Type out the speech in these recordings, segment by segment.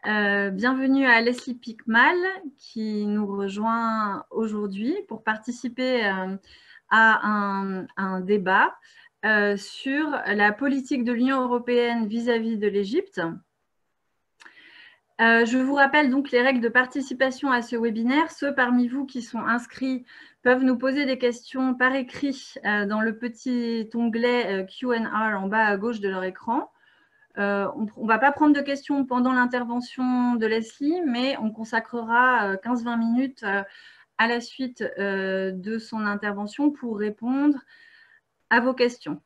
Bienvenue à Leslie Pickmal qui nous rejoint aujourd'hui pour participer à un débat sur la politique de l'Union européenne vis-à-vis de l'Égypte. Je vous rappelle donc les règles de participation à ce webinaire. Ceux parmi vous qui sont inscrits peuvent nous poser des questions par écrit dans le petit onglet Q&A en bas à gauche de leur écran. On ne va pas prendre de questions pendant l'intervention de Leslie, mais on consacrera 15-20 minutes à la suite de son intervention pour répondre à vos questions.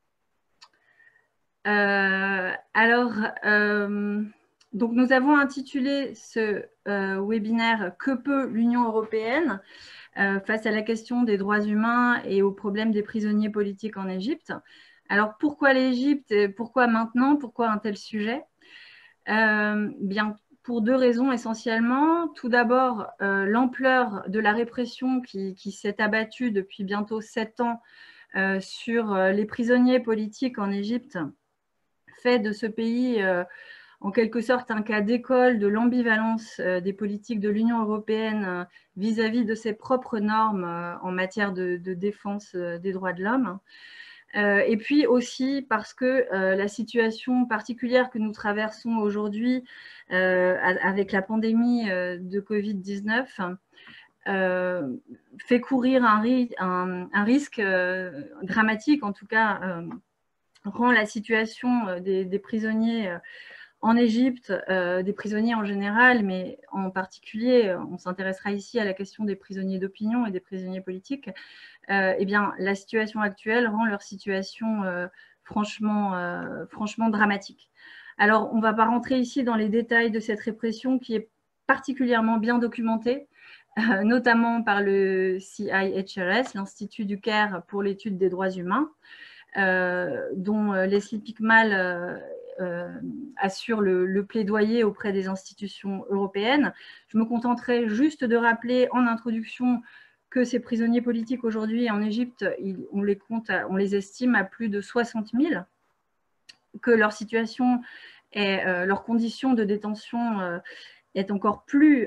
Donc nous avons intitulé ce webinaire « Que peut l'Union européenne face à la question des droits humains et au problème des prisonniers politiques en Égypte ». Alors, pourquoi l'Égypte? Pourquoi maintenant? Pourquoi un tel sujet? Bien, pour deux raisons essentiellement. Tout d'abord, l'ampleur de la répression qui s'est abattue depuis bientôt 7 ans sur les prisonniers politiques en Égypte fait de ce pays en quelque sorte un cas d'école de l'ambivalence des politiques de l'Union européenne vis-à-vis de ses propres normes en matière de défense des droits de l'homme. Et puis aussi parce que la situation particulière que nous traversons aujourd'hui avec la pandémie de Covid-19 fait courir un risque dramatique, en tout cas rend la situation des prisonniers en Égypte, des prisonniers en général, mais en particulier, on s'intéressera ici à la question des prisonniers d'opinion et des prisonniers politiques. Eh bien, la situation actuelle rend leur situation franchement dramatique. Alors, on ne va pas rentrer ici dans les détails de cette répression qui est particulièrement bien documentée, notamment par le CIHRS, l'Institut du Caire pour l'étude des droits humains, dont Leslie Pickmal assure le plaidoyer auprès des institutions européennes. Je me contenterai juste de rappeler en introduction que ces prisonniers politiques aujourd'hui en Égypte, on les estime à plus de 60 000, que leur situation et leurs conditions de détention est encore plus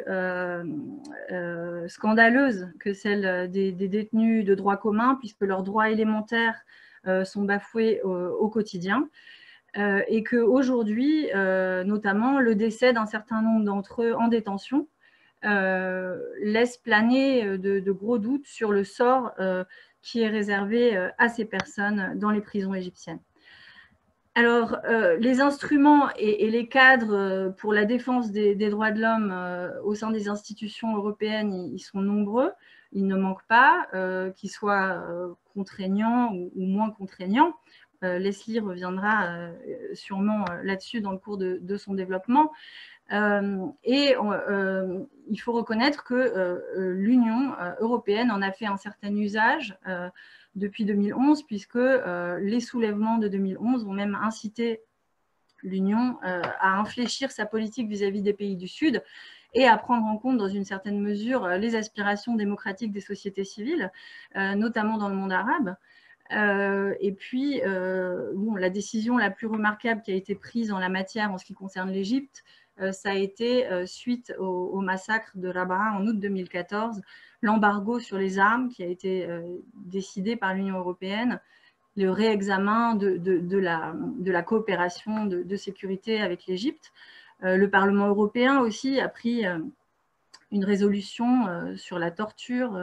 scandaleuse que celle des détenus de droit commun, puisque leurs droits élémentaires sont bafoués au quotidien. Et qu'aujourd'hui, notamment, le décès d'un certain nombre d'entre eux en détention laisse planer de gros doutes sur le sort qui est réservé à ces personnes dans les prisons égyptiennes. Alors, les instruments et les cadres pour la défense des droits de l'homme au sein des institutions européennes, ils sont nombreux, ils ne manquent pas, qu'ils soient contraignants ou moins contraignants. Leslie reviendra sûrement là-dessus dans le cours de son développement. Il faut reconnaître que l'Union européenne en a fait un certain usage depuis 2011, puisque les soulèvements de 2011 ont même incité l'Union à infléchir sa politique vis-à-vis des pays du Sud et à prendre en compte dans une certaine mesure les aspirations démocratiques des sociétés civiles, notamment dans le monde arabe. Et puis, la décision la plus remarquable qui a été prise en la matière en ce qui concerne l'Égypte, ça a été suite au massacre de Rabaa en août 2014, l'embargo sur les armes qui a été décidé par l'Union européenne, le réexamen de la coopération de sécurité avec l'Égypte. Le Parlement européen aussi a pris une résolution sur la torture.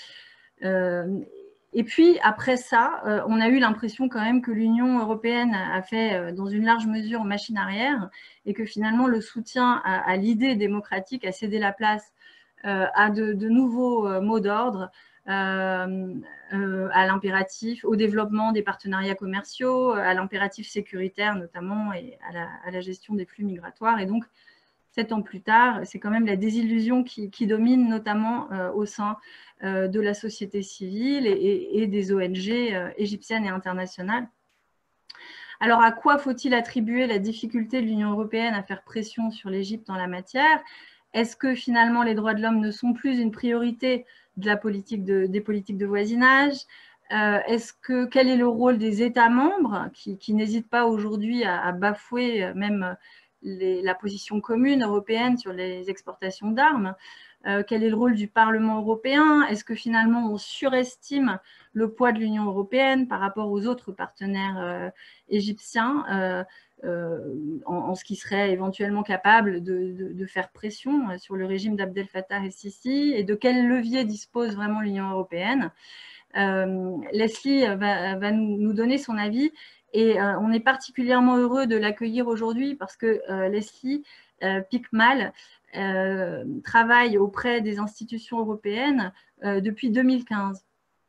Et puis, après ça, on a eu l'impression quand même que l'Union européenne a fait, dans une large mesure, machine arrière et que finalement, le soutien à l'idée démocratique a cédé la place à de nouveaux mots d'ordre, à l'impératif, au développement des partenariats commerciaux, à l'impératif sécuritaire notamment et à la gestion des flux migratoires. Et donc, 7 ans plus tard, c'est quand même la désillusion qui domine, notamment au sein de la société civile et des ONG égyptiennes et internationales. Alors, à quoi faut-il attribuer la difficulté de l'Union européenne à faire pression sur l'Égypte en la matière? Est-ce que finalement les droits de l'homme ne sont plus une priorité de la politique des politiques de voisinage? Quel est le rôle des États membres qui n'hésitent pas aujourd'hui à bafouer même la position commune européenne sur les exportations d'armes? Quel est le rôle du Parlement européen? Est-ce que finalement on surestime le poids de l'Union européenne par rapport aux autres partenaires égyptiens en ce qui serait éventuellement capable de faire pression sur le régime d'Abdel Fattah el-Sisi? Et de quel levier dispose vraiment l'Union européenne? Leslie va nous donner son avis, et on est particulièrement heureux de l'accueillir aujourd'hui parce que Leslie Pickmal travaille auprès des institutions européennes depuis 2015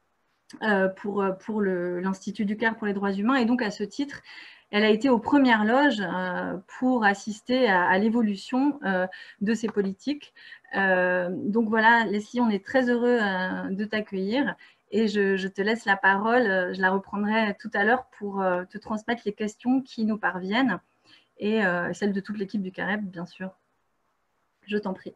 pour l'Institut du Caire pour les droits humains, et donc à ce titre, elle a été aux premières loges pour assister à l'évolution de ces politiques. Donc voilà, Leslie, on est très heureux de t'accueillir, et je te laisse la parole. Je la reprendrai tout à l'heure pour te transmettre les questions qui nous parviennent, et celles de toute l'équipe du CAREB, bien sûr. Je t'en prie.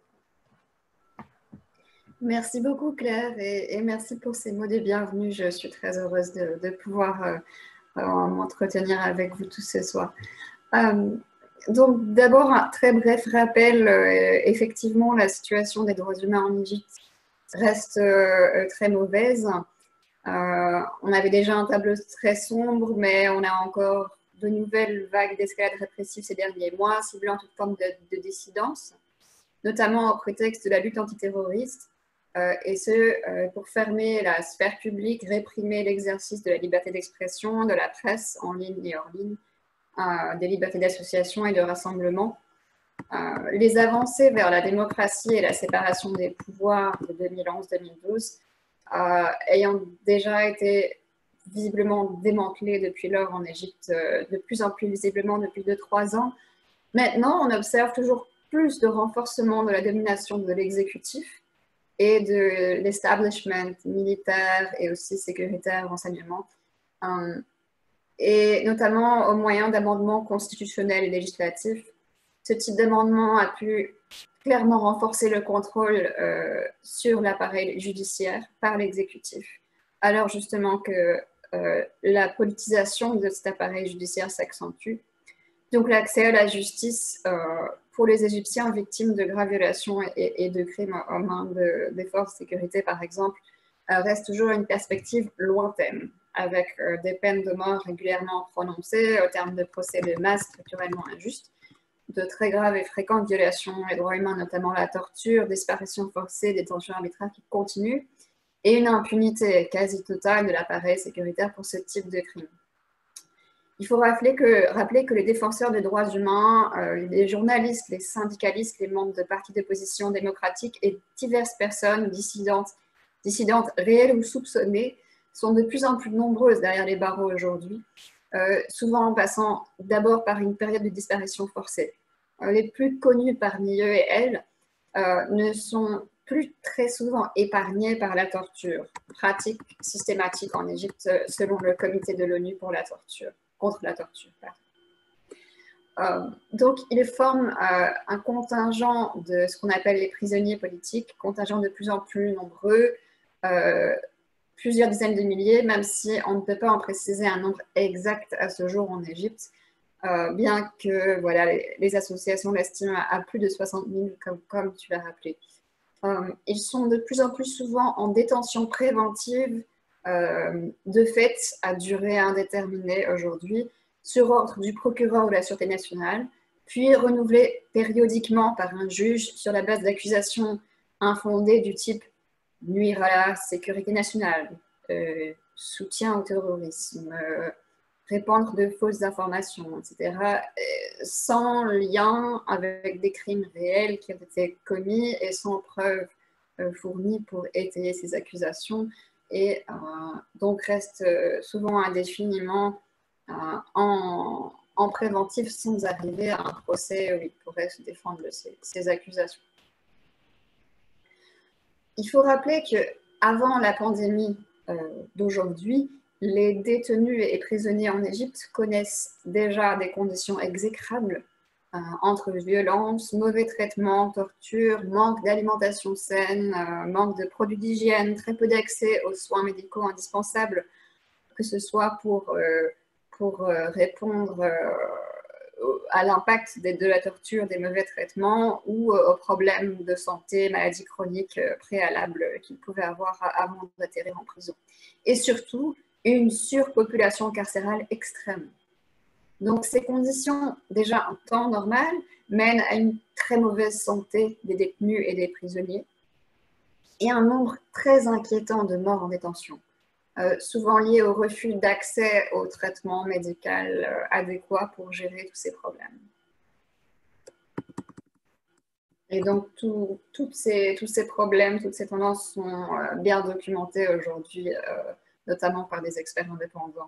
Merci beaucoup, Claire, et merci pour ces mots de bienvenue. Je suis très heureuse de pouvoir m'entretenir avec vous tous ce soir. Donc, d'abord, un très bref rappel. Effectivement, la situation des droits humains en Égypte reste très mauvaise. On avait déjà un tableau très sombre, mais on a encore de nouvelles vagues d'escalade répressive ces derniers mois, ciblant toute forme de dissidence, notamment au prétexte de la lutte antiterroriste, et ce, pour fermer la sphère publique, réprimer l'exercice de la liberté d'expression, de la presse en ligne et hors ligne, des libertés d'association et de rassemblement. Les avancées vers la démocratie et la séparation des pouvoirs de 2011-2012 ayant déjà été visiblement démantelées depuis lors en Égypte, de plus en plus visiblement depuis 2-3 ans. Maintenant, on observe toujours plus de renforcement de la domination de l'exécutif et de l'establishment militaire et aussi sécuritaire, renseignement, et notamment au moyen d'amendements constitutionnels et législatifs. Ce type d'amendement a pu clairement renforcer le contrôle sur l'appareil judiciaire par l'exécutif, alors justement que la politisation de cet appareil judiciaire s'accentue. Donc l'accès à la justice pour les Égyptiens victimes de graves violations et de crimes aux mains des forces de sécurité, par exemple, reste toujours une perspective lointaine, avec des peines de mort régulièrement prononcées au terme de procès de masse structurellement injustes, de très graves et fréquentes violations des droits humains, notamment la torture, disparition forcée, détention arbitraire qui continuent, et une impunité quasi totale de l'appareil sécuritaire pour ce type de crime. Il faut rappeler que les défenseurs des droits humains, les journalistes, les syndicalistes, les membres de partis d'opposition démocratique et diverses personnes dissidentes réelles ou soupçonnées sont de plus en plus nombreuses derrière les barreaux aujourd'hui, souvent en passant d'abord par une période de disparition forcée. Les plus connus parmi eux et elles ne sont plus très souvent épargnés par la torture, pratique systématique en Égypte selon le comité de l'ONU pour la torture, contre la torture. Donc, ils forment un contingent de ce qu'on appelle les prisonniers politiques, contingent de plus en plus nombreux, plusieurs dizaines de milliers, même si on ne peut pas en préciser un nombre exact à ce jour en Égypte, bien que voilà, les associations l'estiment à plus de 60 000, comme tu l'as rappelé. Ils sont de plus en plus souvent en détention préventive, de fait à durée indéterminée aujourd'hui, sur ordre du procureur de la Sûreté nationale, puis renouvelés périodiquement par un juge sur la base d'accusations infondées du type nuire à la sécurité nationale, soutien au terrorisme, répandre de fausses informations, etc., sans lien avec des crimes réels qui ont été commis et sans preuve fournie pour étayer ces accusations, et donc reste souvent indéfiniment en préventif sans arriver à un procès où il pourrait se défendre de ces accusations. Il faut rappeler qu'avant la pandémie d'aujourd'hui, les détenus et prisonniers en Égypte connaissent déjà des conditions exécrables entre violence, mauvais traitements, torture, manque d'alimentation saine, manque de produits d'hygiène, très peu d'accès aux soins médicaux indispensables, que ce soit pour répondre à l'impact de la torture, des mauvais traitements ou aux problèmes de santé, maladies chroniques préalables qu'ils pouvaient avoir avant d'atterrir en prison. Et surtout, une surpopulation carcérale extrême. Donc, ces conditions, déjà en temps normal, mènent à une très mauvaise santé des détenus et des prisonniers et un nombre très inquiétant de morts en détention, souvent liés au refus d'accès au traitement médical adéquat pour gérer tous ces problèmes. Et donc, tous ces problèmes, toutes ces tendances sont bien documentées aujourd'hui, notamment par des experts indépendants.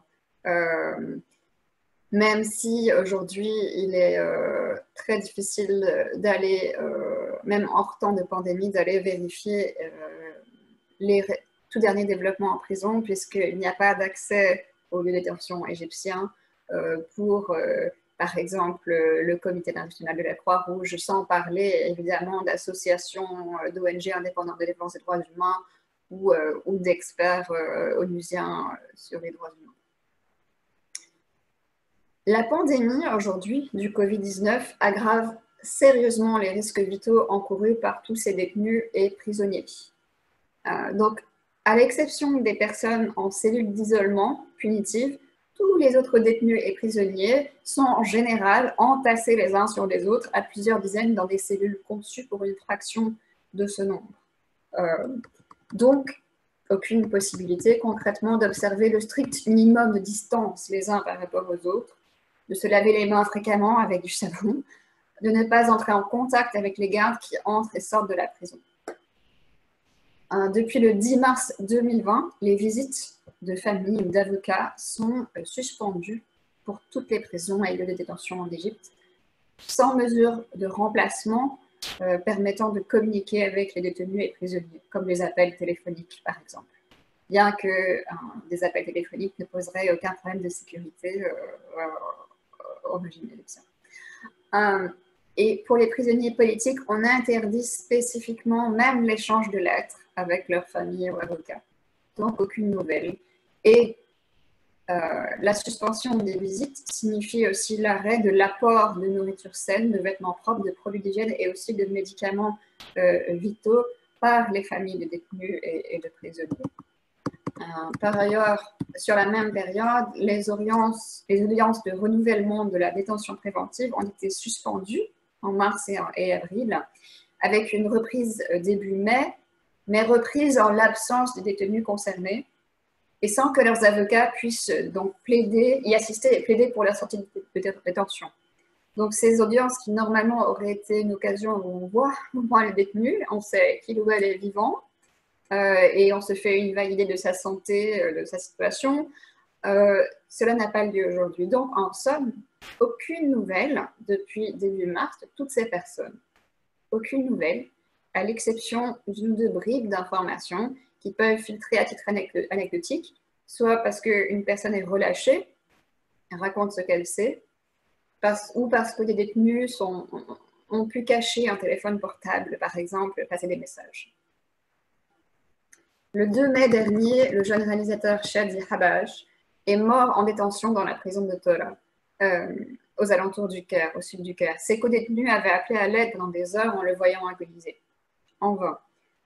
Même si aujourd'hui, il est très difficile d'aller, même hors temps de pandémie, d'aller vérifier les tout derniers développements en prison, puisqu'il n'y a pas d'accès aux lieux de détention égyptiens pour, par exemple, le Comité international de la Croix-Rouge, sans parler évidemment d'associations d'ONG indépendantes de défense des droits humains ou d'experts onusiens sur les droits humains. La pandémie aujourd'hui du Covid-19 aggrave sérieusement les risques vitaux encourus par tous ces détenus et prisonniers. Donc, à l'exception des personnes en cellule d'isolement punitive, tous les autres détenus et prisonniers sont en général entassés les uns sur les autres à plusieurs dizaines dans des cellules conçues pour une fraction de ce nombre. Donc, aucune possibilité concrètement d'observer le strict minimum de distance les uns par rapport aux autres, de se laver les mains fréquemment avec du savon, de ne pas entrer en contact avec les gardes qui entrent et sortent de la prison. Depuis le 10 mars 2020, les visites de famille ou d'avocats sont suspendues pour toutes les prisons et lieux de détention en Égypte, sans mesure de remplacement permettant de communiquer avec les détenus et prisonniers, comme les appels téléphoniques par exemple. Bien que des appels téléphoniques ne poseraient aucun problème de sécurité au régime égyptien. Et pour les prisonniers politiques, on interdit spécifiquement même l'échange de lettres avec leur famille ou avocat. Donc, aucune nouvelle. Et la suspension des visites signifie aussi l'arrêt de l'apport de nourriture saine, de vêtements propres, de produits d'hygiène et aussi de médicaments vitaux par les familles de détenus et de prisonniers. Par ailleurs, sur la même période, les audiences de renouvellement de la détention préventive ont été suspendues en mars et avril, avec une reprise début mai, mais reprise en l'absence des détenus concernés et sans que leurs avocats puissent donc y assister et plaider pour la sortie de détention. Donc ces audiences qui normalement auraient été une occasion où on voit au moins les détenus, on sait qu'il ou elle est vivant, et on se fait une vague idée de sa santé, de sa situation. Cela n'a pas lieu aujourd'hui. Donc, en somme, aucune nouvelle depuis début mars de toutes ces personnes. Aucune nouvelle, à l'exception d'une ou deux bribes d'informations qui peuvent filtrer à titre anecdotique, soit parce qu'une personne est relâchée, elle raconte ce qu'elle sait, ou parce que des détenus ont pu cacher un téléphone portable, par exemple, passer des messages. Le 2 mai dernier, le jeune réalisateur Shadi Habash est mort en détention dans la prison de Tora, aux alentours du Caire, au sud du Caire. Ses co-détenus avaient appelé à l'aide pendant des heures en le voyant agonisé. En vain.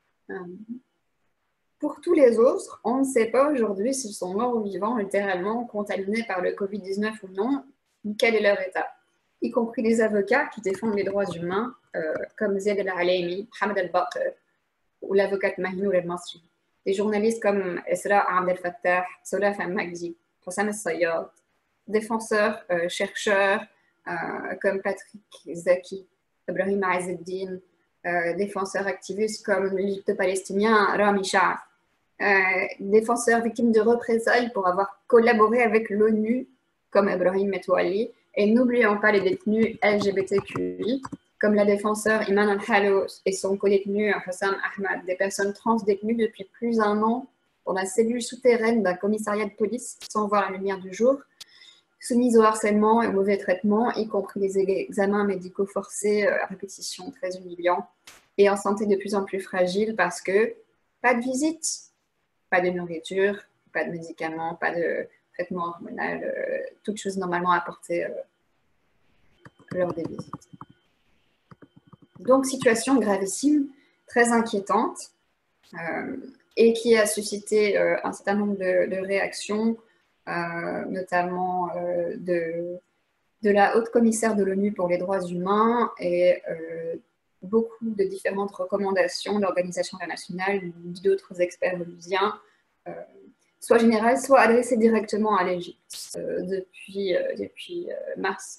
Pour tous les autres, on ne sait pas aujourd'hui s'ils sont morts ou vivants, littéralement contaminés par le Covid-19 ou non, ni quel est leur état. Y compris les avocats qui défendent les droits humains, comme Ziad El-Alemi, Mohamed El-Bakr ou l'avocate Mahinour El-Masri. Des journalistes comme Esra Abdel Fattah, Solaf Al-Magdi, Hossam El-Sayyad, défenseurs, chercheurs comme Patrick Zaki, Ibrahim Azzeddin, défenseurs activistes comme l'Égypte palestinien Rami Sha'af, défenseurs victimes de représailles pour avoir collaboré avec l'ONU comme Ibrahim Metouali, et n'oublions pas les détenus LGBTQI, comme la défenseur Iman Al-Halou et son co-détenu Hossam Ahmad, des personnes trans détenues depuis plus d'un an dans la cellule souterraine d'un commissariat de police sans voir la lumière du jour, soumises au harcèlement et au mauvais traitement, y compris les examens médicaux forcés à répétition très humiliants, et en santé de plus en plus fragile parce que pas de visite, pas de nourriture, pas de médicaments, pas de traitement hormonal, toutes choses normalement apportées lors des visites. Donc, situation gravissime, très inquiétante, et qui a suscité un certain nombre de réactions, notamment de la haute commissaire de l'ONU pour les droits humains et beaucoup de différentes recommandations d'organisations internationales, d'autres experts onusiens, soit générales, soit adressées directement à l'Égypte depuis mars.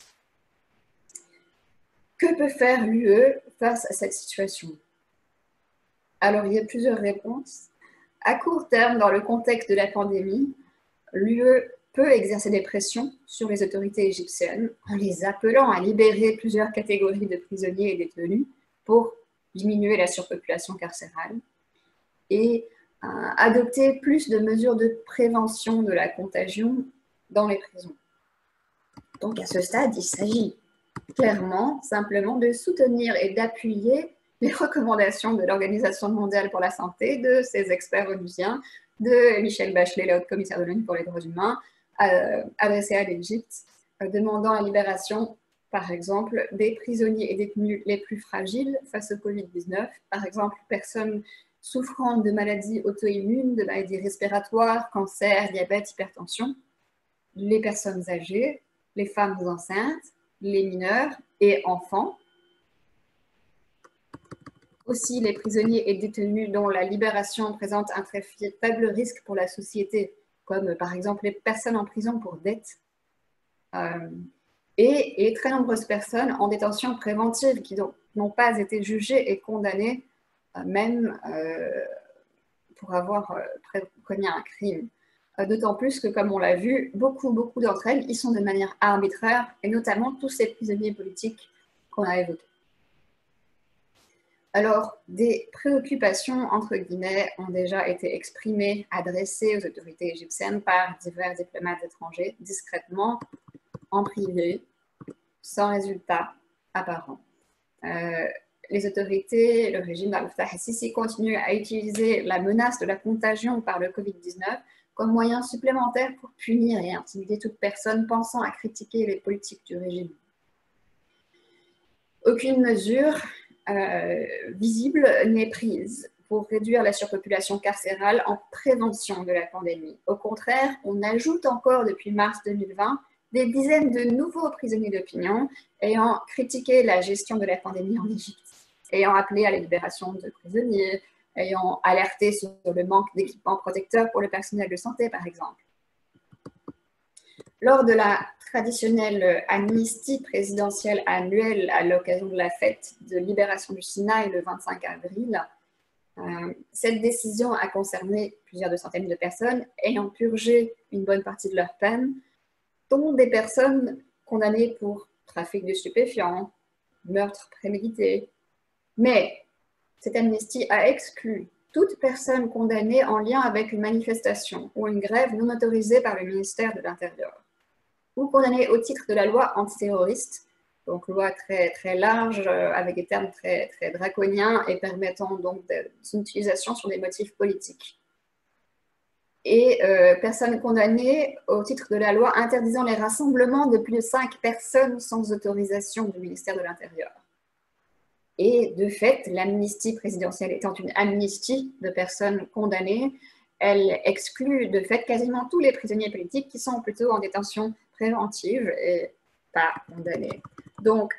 Que peut faire l'UE face à cette situation? Alors, il y a plusieurs réponses. À court terme, dans le contexte de la pandémie, l'UE peut exercer des pressions sur les autorités égyptiennes en les appelant à libérer plusieurs catégories de prisonniers et détenus pour diminuer la surpopulation carcérale et adopter plus de mesures de prévention de la contagion dans les prisons. Donc à ce stade, il s'agit clairement simplement de soutenir et d'appuyer les recommandations de l'Organisation mondiale pour la santé, de ses experts onusiens, de Michelle Bachelet, la haute commissaire de l'ONU pour les droits humains, adressée à l'Égypte, demandant la libération, par exemple, des prisonniers et détenus les plus fragiles face au Covid-19, par exemple, personnes souffrant de maladies auto-immunes, de maladies respiratoires, cancer, diabète, hypertension, les personnes âgées, les femmes enceintes, les mineurs et enfants. Aussi, les prisonniers et détenus dont la libération présente un très faible risque pour la société, comme par exemple les personnes en prison pour dette, et les très nombreuses personnes en détention préventive qui n'ont pas été jugées et condamnées, même pour avoir commis un crime. D'autant plus que, comme on l'a vu, beaucoup d'entre elles y sont de manière arbitraire, et notamment tous ces prisonniers politiques qu'on a évoqués. Alors, des préoccupations, entre guillemets, ont déjà été exprimées, adressées aux autorités égyptiennes par divers diplomates étrangers, discrètement, en privé, sans résultat apparent. Les autorités, le régime d'Al-Fattah el-Sisi continue à utiliser la menace de la contagion par le Covid-19 comme moyen supplémentaire pour punir et intimider toute personne pensant à critiquer les politiques du régime. Aucune mesure visible n'est prise pour réduire la surpopulation carcérale en prévention de la pandémie. Au contraire, on ajoute encore depuis mars 2020 des dizaines de nouveaux prisonniers d'opinion ayant critiqué la gestion de la pandémie en Égypte, ayant appelé à la libération de prisonniers, ayant alerté sur le manque d'équipements protecteurs pour le personnel de santé, par exemple. Lors de la traditionnelle amnistie présidentielle annuelle à l'occasion de la fête de libération du Sinaï le 25 avril, cette décision a concerné plusieurs centaines de personnes ayant purgé une bonne partie de leur peine, dont des personnes condamnées pour trafic de stupéfiants, meurtre prémédité. Mais cette amnistie a exclu toute personne condamnée en lien avec une manifestation ou une grève non autorisée par le ministère de l'Intérieur, ou condamnée au titre de la loi antiterroriste, donc loi très large, avec des termes très draconiens et permettant donc son utilisation sur des motifs politiques. Et personnes condamnées au titre de la loi interdisant les rassemblements de plus de 5 personnes sans autorisation du ministère de l'Intérieur. Et de fait, l'amnistie présidentielle étant une amnistie de personnes condamnées, elle exclut de fait quasiment tous les prisonniers politiques qui sont plutôt en détention préventive et pas condamnés. Donc,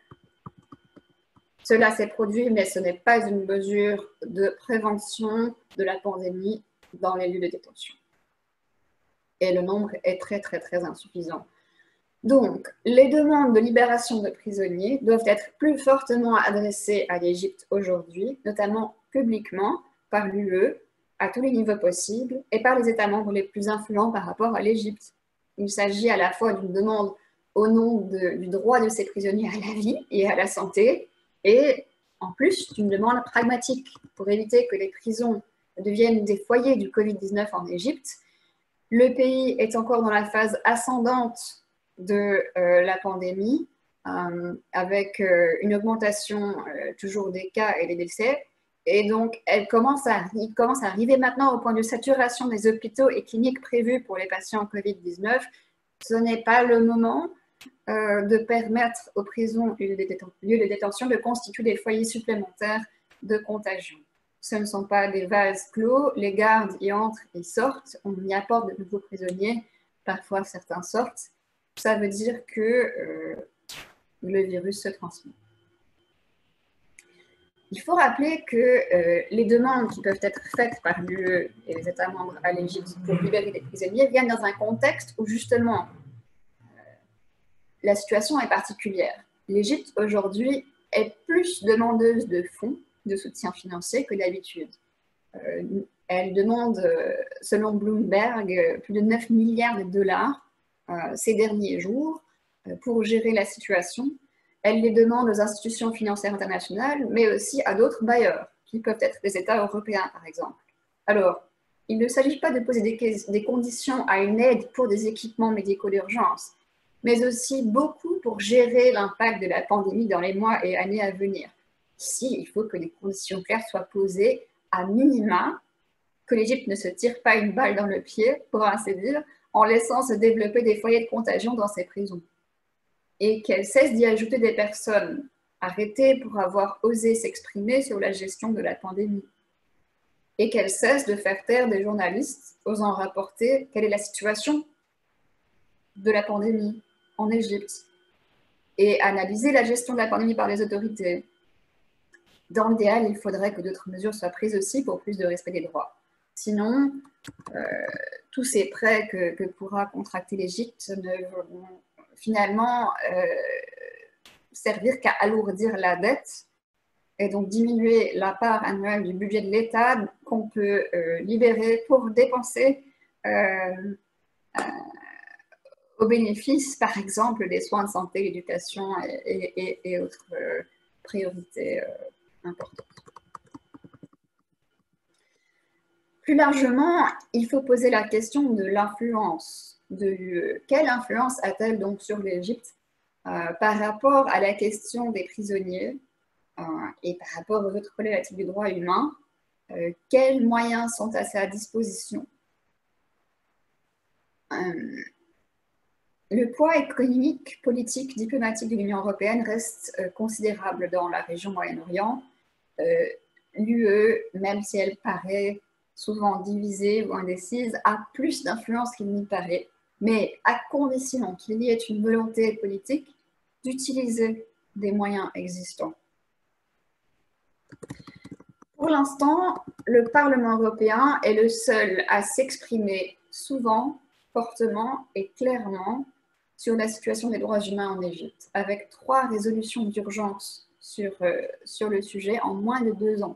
cela s'est produit, mais ce n'est pas une mesure de prévention de la pandémie dans les lieux de détention. Et le nombre est très insuffisant. Donc, les demandes de libération de prisonniers doivent être plus fortement adressées à l'Égypte aujourd'hui, notamment publiquement, par l'UE, à tous les niveaux possibles, et par les États membres les plus influents par rapport à l'Égypte. Il s'agit à la fois d'une demande au nom du droit de ces prisonniers à la vie et à la santé, et en plus d'une demande pragmatique pour éviter que les prisons deviennent des foyers du Covid-19 en Égypte. Le pays est encore dans la phase ascendante de la pandémie, avec une augmentation toujours des cas et des décès. Et donc, il commence à arriver maintenant au point de saturation des hôpitaux et cliniques prévus pour les patients Covid-19. Ce n'est pas le moment de permettre aux prisons et lieux de détention de constituer des foyers supplémentaires de contagion. Ce ne sont pas des vases clos, les gardes y entrent et sortent, on y apporte de nouveaux prisonniers, parfois certains sortent. Ça veut dire que le virus se transmet. Il faut rappeler que les demandes qui peuvent être faites par l'UE et les États membres à l'Égypte pour libérer des prisonniers viennent dans un contexte où justement la situation est particulière. L'Égypte aujourd'hui est plus demandeuse de fonds, de soutien financier que d'habitude. Elle demande, selon Bloomberg, plus de 9 milliards de dollars ces derniers jours pour gérer la situation. Elle les demande aux institutions financières internationales, mais aussi à d'autres bailleurs, qui peuvent être les États européens, par exemple. Alors, il ne s'agit pas de poser des conditions à une aide pour des équipements médicaux d'urgence, mais aussi beaucoup pour gérer l'impact de la pandémie dans les mois et années à venir. Ici, il faut que des conditions claires soient posées, à minima, que l'Égypte ne se tire pas une balle dans le pied, pour ainsi dire, en laissant se développer des foyers de contagion dans ses prisons. Et qu'elle cesse d'y ajouter des personnes arrêtées pour avoir osé s'exprimer sur la gestion de la pandémie. Et qu'elle cesse de faire taire des journalistes osant rapporter quelle est la situation de la pandémie en Égypte et analyser la gestion de la pandémie par les autorités. Dans l'idéal, il faudrait que d'autres mesures soient prises aussi pour plus de respect des droits. Sinon, tous ces prêts que pourra contracter l'Égypte ne vont finalement servir qu'à alourdir la dette et donc diminuer la part annuelle du budget de l'État qu'on peut libérer pour dépenser au bénéfice, par exemple, des soins de santé, l'éducation et autres priorités importantes. Plus largement, il faut poser la question de l'influence de l'UE. Quelle influence a-t-elle donc sur l'Égypte par rapport à la question des prisonniers et par rapport aux autres problématiques du droit humain? Quels moyens sont à sa disposition? Le poids économique, politique, diplomatique de l'Union européenne reste considérable dans la région Moyen-Orient. L'UE, même si elle paraît souvent divisée ou indécise, a plus d'influence qu'il n'y paraît, mais à condition qu'il y ait une volonté politique d'utiliser des moyens existants. Pour l'instant, le Parlement européen est le seul à s'exprimer souvent, fortement et clairement sur la situation des droits humains en Égypte, avec 3 résolutions d'urgence sur le sujet en moins de 2 ans.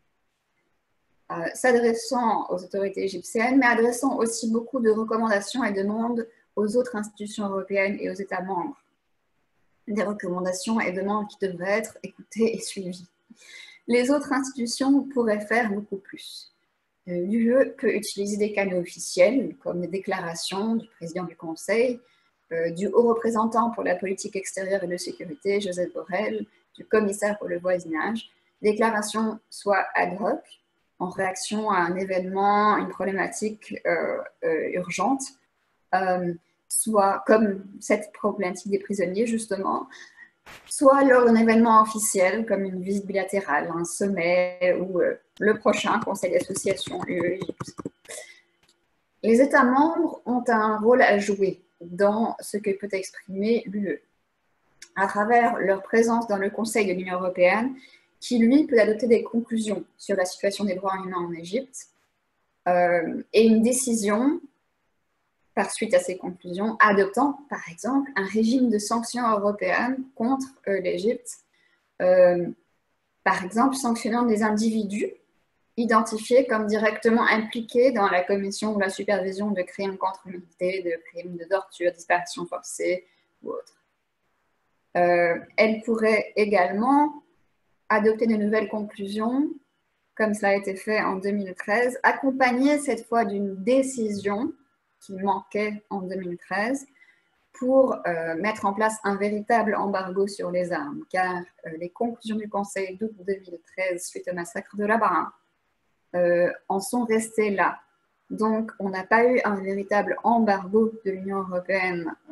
S'adressant aux autorités égyptiennes, mais adressant aussi beaucoup de recommandations et demandes aux autres institutions européennes et aux États membres. Des recommandations et demandes qui devraient être écoutées et suivies. Les autres institutions pourraient faire beaucoup plus. L'UE peut utiliser des canaux officiels, comme les déclarations du président du Conseil, du haut représentant pour la politique extérieure et de sécurité, Joseph Borrell, du commissaire pour le voisinage, déclarations soit ad hoc, en réaction à un événement, une problématique urgente, soit comme cette problématique des prisonniers, justement, soit lors d'un événement officiel, comme une visite bilatérale, un sommet ou le prochain conseil d'association UE-Égypte. Les États membres ont un rôle à jouer dans ce que peut exprimer l'UE, à travers leur présence dans le Conseil de l'Union européenne, qui, lui, peut adopter des conclusions sur la situation des droits humains en Égypte, et une décision, par suite à ces conclusions, adoptant, par exemple, un régime de sanctions européennes contre l'Égypte, par exemple, sanctionnant des individus identifiés comme directement impliqués dans la commission ou la supervision de crimes contre l'humanité, de crimes de torture, disparition forcée ou autres. Elle pourrait également adopter de nouvelles conclusions, comme cela a été fait en 2013, accompagnées cette fois d'une décision qui manquait en 2013 pour mettre en place un véritable embargo sur les armes, car les conclusions du Conseil d'août 2013 suite au massacre de Labarin en sont restées là. Donc, on n'a pas eu un véritable embargo de l'Union européenne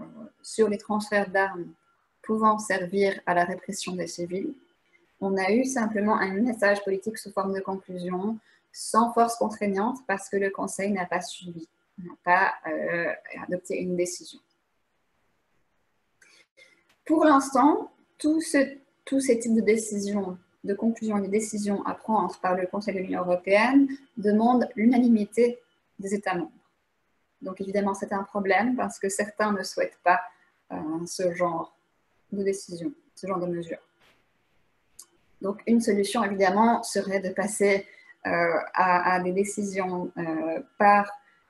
sur les transferts d'armes pouvant servir à la répression des civils. On a eu simplement un message politique sous forme de conclusion, sans force contraignante, parce que le Conseil n'a pas suivi, n'a pas adopté une décision. Pour l'instant, tous ces types de décisions, de conclusions et de décisions à prendre par le Conseil de l'Union européenne demandent l'unanimité des États membres. Donc évidemment, c'est un problème parce que certains ne souhaitent pas ce genre de décision, ce genre de mesures. Donc une solution, évidemment, serait de passer à des décisions par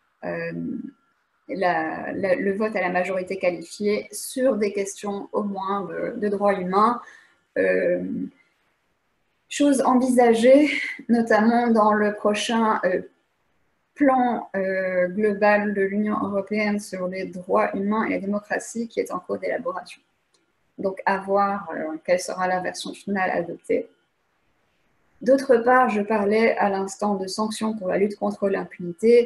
le vote à la majorité qualifiée sur des questions au moins de droits humains, chose envisagée notamment dans le prochain plan global de l'Union européenne sur les droits humains et la démocratie qui est en cours d'élaboration. Donc à voir quelle sera la version finale adoptée. D'autre part, je parlais à l'instant de sanctions pour la lutte contre l'impunité.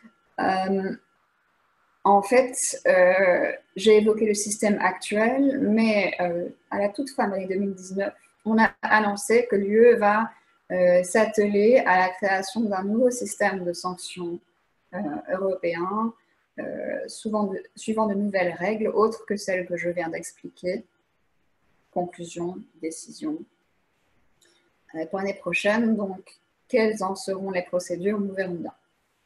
En fait, j'ai évoqué le système actuel, mais à la toute fin de l'année 2019, on a annoncé que l'UE va s'atteler à la création d'un nouveau système de sanctions européen, suivant de nouvelles règles, autres que celles que je viens d'expliquer. Conclusion, décision. Pour l'année prochaine, donc, quelles en seront les procédures, nous verrons bien.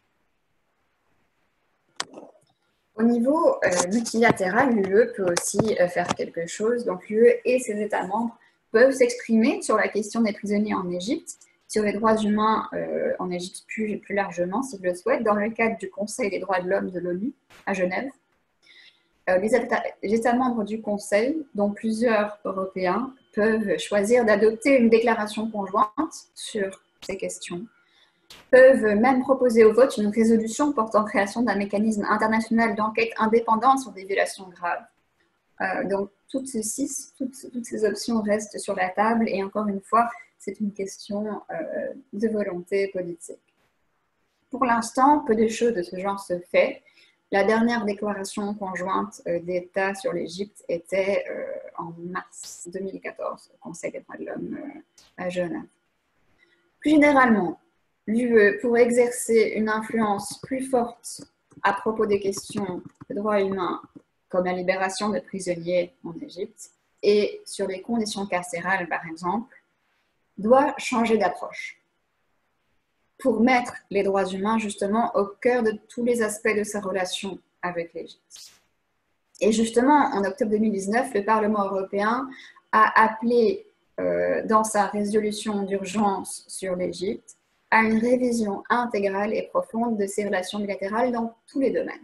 Au niveau multilatéral, l'UE peut aussi faire quelque chose. Donc l'UE et ses États membres peuvent s'exprimer sur la question des prisonniers en Égypte, sur les droits humains en Égypte plus largement, s'ils le souhaitent, dans le cadre du Conseil des droits de l'homme de l'ONU à Genève. Les États membres du Conseil, dont plusieurs Européens, peuvent choisir d'adopter une déclaration conjointe sur ces questions, peuvent même proposer au vote une résolution portant création d'un mécanisme international d'enquête indépendante sur des violations graves. Donc, toutes ces options restent sur la table et encore une fois, c'est une question de volonté politique. Pour l'instant, peu de choses de ce genre se fait. La dernière déclaration conjointe d'État sur l'Égypte était en mars 2014 au Conseil des droits de l'homme à Genève. Plus généralement, l'UE pourrait exercer une influence plus forte à propos des questions de droits humains, comme la libération de prisonniers en Égypte, et sur les conditions carcérales, par exemple, doit changer d'approche pour mettre les droits humains justement au cœur de tous les aspects de sa relation avec l'Égypte. Et justement, en octobre 2019, le Parlement européen a appelé dans sa résolution d'urgence sur l'Égypte à une révision intégrale et profonde de ses relations bilatérales dans tous les domaines.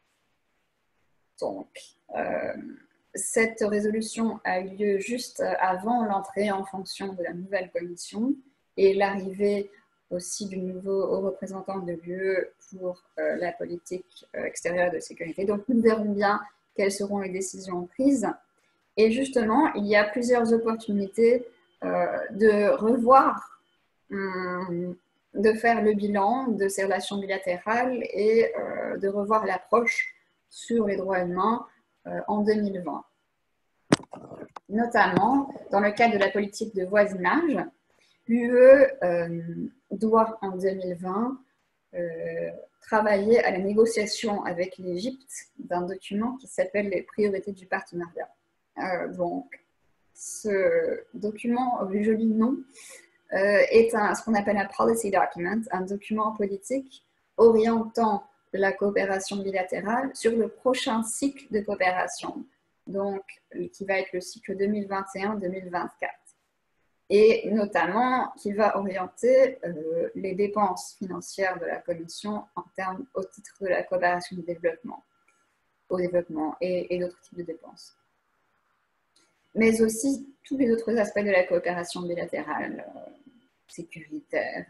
Donc, cette résolution a eu lieu juste avant l'entrée en fonction de la nouvelle commission et l'arrivée aussi du nouveau haut représentant de l'UE pour la politique extérieure et de sécurité. Donc, nous verrons bien quelles seront les décisions prises. Et justement, il y a plusieurs opportunités de revoir, de faire le bilan de ces relations bilatérales et de revoir l'approche sur les droits humains en 2020. Notamment, dans le cadre de la politique de voisinage, l'UE doit en 2020 travailler à la négociation avec l'Égypte d'un document qui s'appelle les priorités du partenariat. Donc, ce document, au joli nom, est ce qu'on appelle un policy document, un document politique orientant la coopération bilatérale sur le prochain cycle de coopération, donc qui va être le cycle 2021-2024. Et notamment qui va orienter les dépenses financières de la Commission au titre de la coopération au développement et d'autres types de dépenses. Mais aussi tous les autres aspects de la coopération bilatérale, sécuritaire,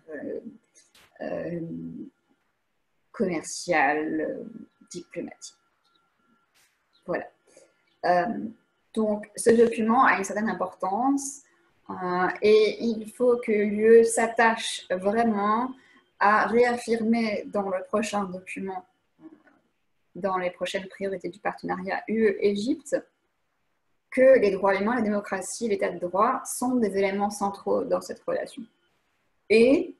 commerciale, diplomatique. Voilà. Donc, ce document a une certaine importance. Et il faut que l'UE s'attache vraiment à réaffirmer dans le prochain document dans les prochaines priorités du partenariat UE-Égypte que les droits humains, la démocratie et l'état de droit sont des éléments centraux dans cette relation. Et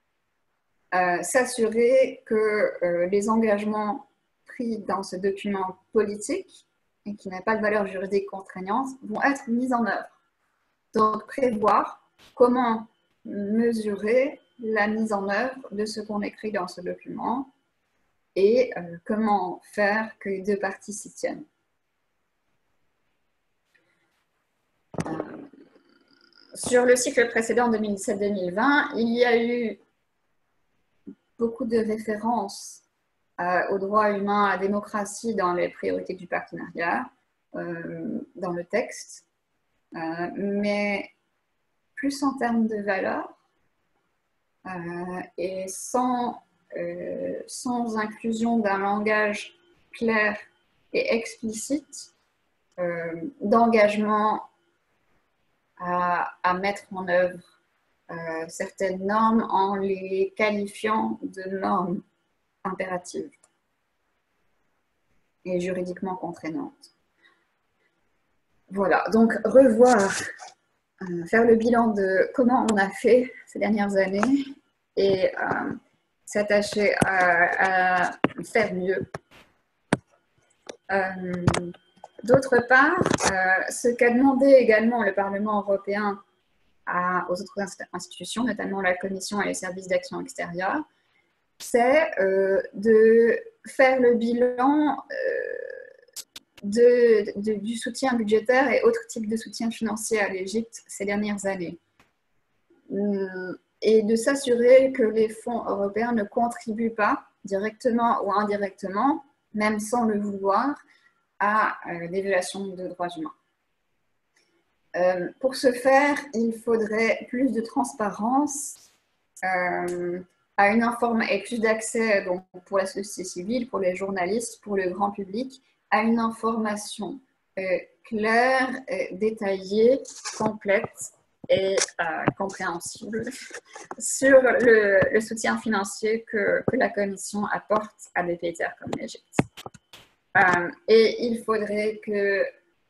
s'assurer que les engagements pris dans ce document politique et qui n'a pas de valeur juridique contraignante vont être mis en œuvre. Donc, prévoir comment mesurer la mise en œuvre de ce qu'on écrit dans ce document et comment faire que les deux parties s'y tiennent. Sur le cycle précédent 2017-2020, il y a eu beaucoup de références aux droits humains, à la démocratie dans les priorités du partenariat, dans le texte, mais plus en termes de valeur et sans inclusion d'un langage clair et explicite d'engagement à mettre en œuvre certaines normes en les qualifiant de normes impératives et juridiquement contraignantes. Voilà, donc revoir, faire le bilan de comment on a fait ces dernières années et s'attacher à faire mieux. D'autre part, ce qu'a demandé également le Parlement européen aux autres institutions, notamment la Commission et les services d'action extérieure, c'est de faire le bilan du soutien budgétaire et autres types de soutien financier à l'Égypte ces dernières années. Et de s'assurer que les fonds européens ne contribuent pas, directement ou indirectement, même sans le vouloir, à des violations de droits humains. Pour ce faire, il faudrait plus de transparence et plus d'accès pour la société civile, pour les journalistes, pour le grand public, à une information claire, détaillée, complète et compréhensible sur le soutien financier que la Commission apporte à des pays tiers comme l'Égypte. Et il faudrait que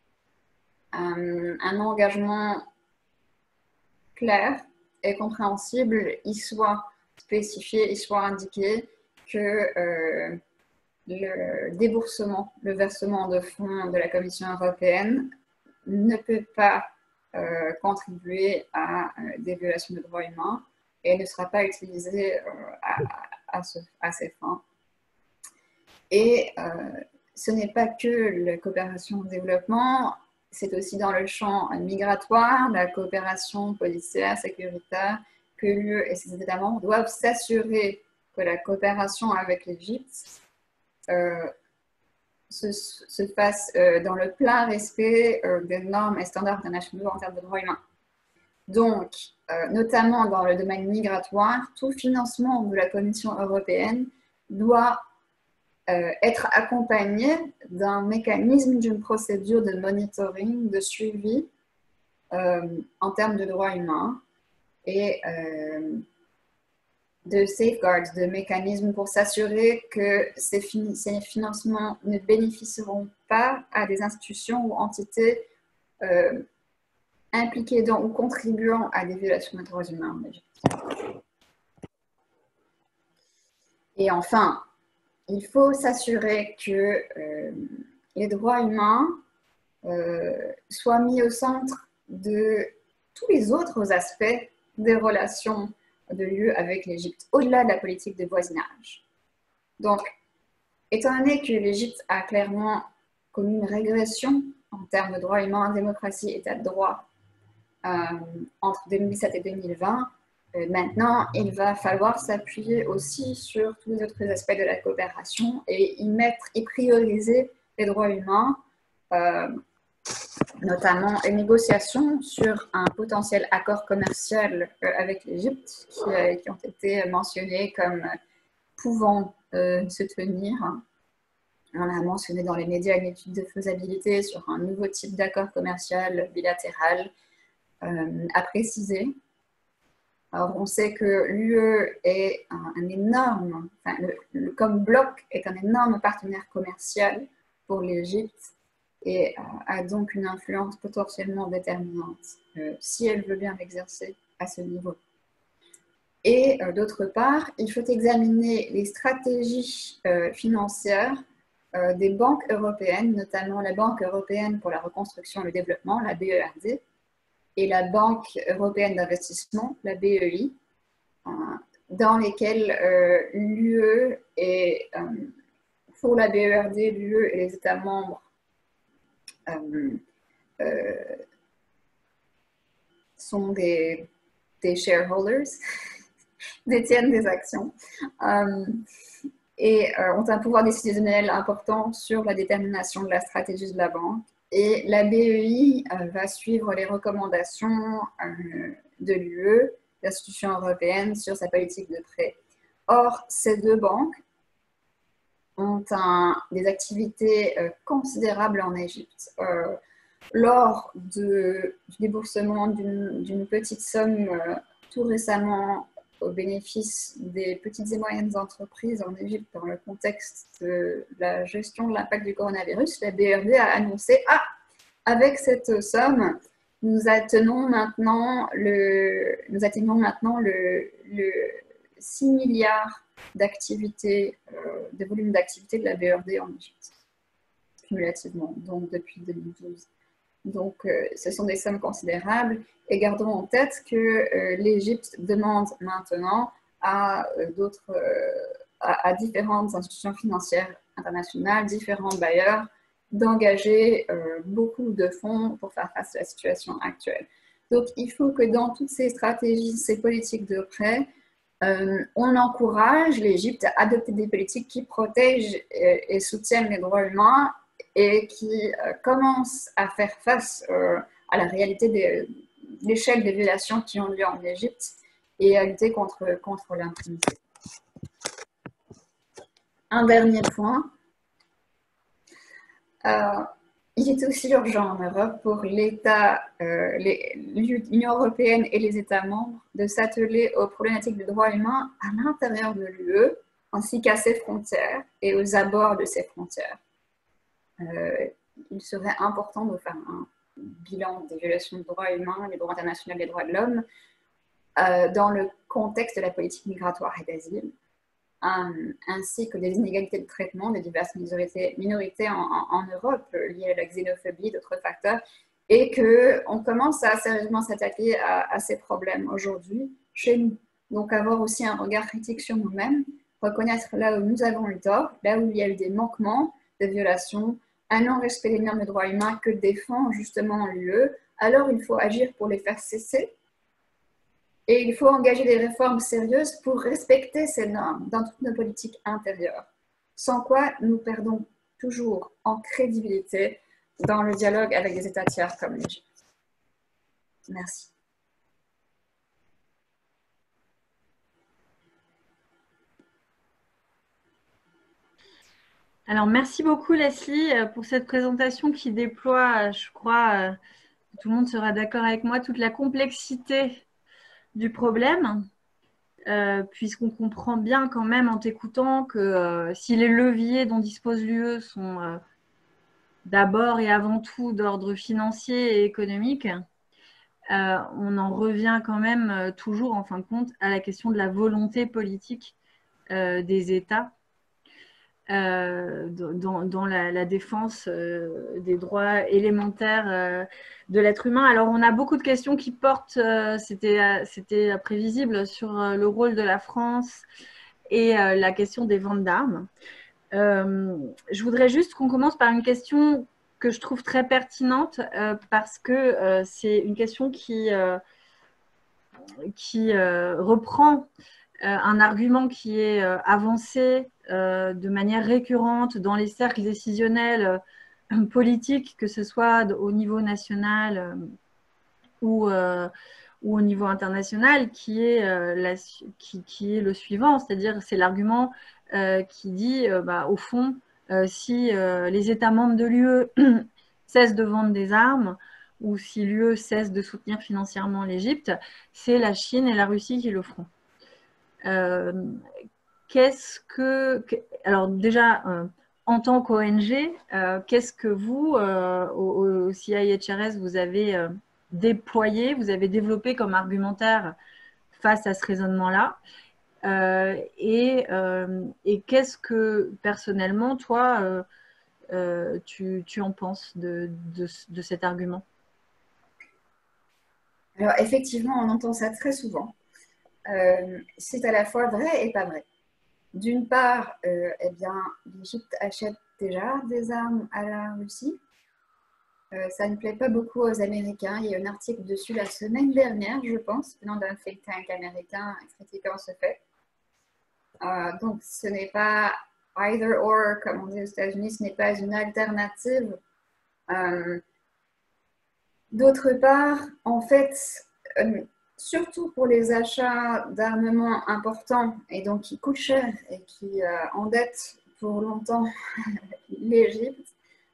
un engagement clair et compréhensible y soit spécifié, y soit indiqué que le déboursement, le versement de fonds de la Commission européenne ne peut pas contribuer à des violations de droits humains et ne sera pas utilisé à ces fins. Et ce n'est pas que la coopération au développement, c'est aussi dans le champ migratoire, la coopération policière, sécuritaire, que l'UE et ses États membres doivent s'assurer que la coopération avec l'Égypte se fasse dans le plein respect des normes et standards internationaux en termes de droits humains. Donc, notamment dans le domaine migratoire, tout financement de la Commission européenne doit être accompagné d'un mécanisme, d'une procédure de monitoring, de suivi en termes de droits humains et de safeguards, de mécanismes pour s'assurer que ces financements ne bénéficieront pas à des institutions ou entités impliquées dans ou contribuant à des violations des droits humains en Égypte. Et enfin, il faut s'assurer que les droits humains soient mis au centre de tous les autres aspects des relations de l'UE avec l'Égypte, au-delà de la politique de voisinage. Donc, étant donné que l'Égypte a clairement connu une régression en termes de droits humains, démocratie, état de droit entre 2017 et 2020, maintenant, il va falloir s'appuyer aussi sur tous les autres aspects de la coopération et y prioriser les droits humains, notamment les négociations sur un potentiel accord commercial avec l'Égypte qui ont été mentionnés comme pouvant se tenir. On a mentionné dans les médias une étude de faisabilité sur un nouveau type d'accord commercial bilatéral à préciser. Alors, on sait que l'UE est un énorme, enfin, comme bloc est un énorme partenaire commercial pour l'Égypte et a donc une influence potentiellement déterminante si elle veut bien l'exercer à ce niveau. Et d'autre part, il faut examiner les stratégies financières des banques européennes, notamment la Banque européenne pour la reconstruction et le développement, la BERD, et la Banque européenne d'investissement, la BEI, dans lesquelles l'UE et pour la BERD, l'UE et les États membres sont des shareholders, détiennent des actions et ont un pouvoir décisionnel important sur la détermination de la stratégie de la banque. Et la BEI va suivre les recommandations de l'UE, l'institution européenne, sur sa politique de prêt. Or, ces deux banques ont des activités considérables en Égypte. Lors du déboursement d'une petite somme tout récemment au bénéfice des petites et moyennes entreprises en Égypte dans le contexte de la gestion de l'impact du coronavirus, la BERD a annoncé « avec cette somme, nous atteignons maintenant le 6 milliards d'activités, de volume d'activité de la BERD en Égypte, cumulativement, donc depuis 2012. Donc, ce sont des sommes considérables. Et gardons en tête que l'Égypte demande maintenant à différentes institutions financières internationales, différents bailleurs, d'engager beaucoup de fonds pour faire face à la situation actuelle. Donc, il faut que dans toutes ces stratégies, ces politiques de prêt, on encourage l'Égypte à adopter des politiques qui protègent et soutiennent les droits humains et qui commencent à faire face à la réalité de l'échelle des violations qui ont lieu en Égypte et à lutter contre l'impunité. Un dernier point. Il est aussi urgent en Europe pour l'Union européenne et les États membres de s'atteler aux problématiques des droits humains à l'intérieur de l'UE, ainsi qu'à ses frontières et aux abords de ses frontières. Il serait important de faire un bilan des violations des droits humains, des droits internationaux, des droits de l'homme, dans le contexte de la politique migratoire et d'asile, ainsi que des inégalités de traitement des diverses minorités en Europe liées à la xénophobie, d'autres facteurs, et qu'on commence à sérieusement s'attaquer à ces problèmes aujourd'hui chez nous. Donc avoir aussi un regard critique sur nous-mêmes, reconnaître là où nous avons eu tort, là où il y a eu des manquements, des violations, un non-respect des normes de droits humains que défend justement l'UE, alors il faut agir pour les faire cesser. Et il faut engager des réformes sérieuses pour respecter ces normes dans toutes nos politiques intérieures. Sans quoi, nous perdons toujours en crédibilité dans le dialogue avec des États tiers comme l'Égypte. Merci. Alors, merci beaucoup Leslie pour cette présentation qui déploie, je crois, tout le monde sera d'accord avec moi, toute la complexité du problème, puisqu'on comprend bien quand même en t'écoutant que si les leviers dont dispose l'UE sont d'abord et avant tout d'ordre financier et économique, on en revient quand même toujours en fin de compte à la question de la volonté politique des États dans la défense des droits élémentaires de l'être humain. Alors, on a beaucoup de questions qui portent, c'était prévisible, sur le rôle de la France et la question des ventes d'armes. Je voudrais juste qu'on commence par une question que je trouve très pertinente parce que c'est une question qui reprend un argument qui est avancé de manière récurrente dans les cercles décisionnels politiques, que ce soit au niveau national ou au niveau international, qui est le suivant, c'est-à-dire c'est l'argument qui dit, au fond, si les États membres de l'UE cessent de vendre des armes, ou si l'UE cesse de soutenir financièrement l'Égypte, c'est la Chine et la Russie qui le feront. Alors déjà, en tant qu'ONG, qu'est-ce que vous, au CIHRS, vous avez déployé, vous avez développé comme argumentaire face à ce raisonnement-là et qu'est-ce que, personnellement, toi, tu en penses de cet argument? Alors, effectivement, on entend ça très souvent. C'est à la fois vrai et pas vrai. D'une part, eh bien, l'Égypte achète déjà des armes à la Russie. Ça ne plaît pas beaucoup aux Américains. Il y a un article dessus la semaine dernière, je pense, venant d'un think tank américain critiquant ce fait. Donc, ce n'est pas either or, comme on dit aux États-Unis, ce n'est pas une alternative. D'autre part, en fait, surtout pour les achats d'armements importants et donc qui coûtent cher et qui endettent pour longtemps l'Égypte,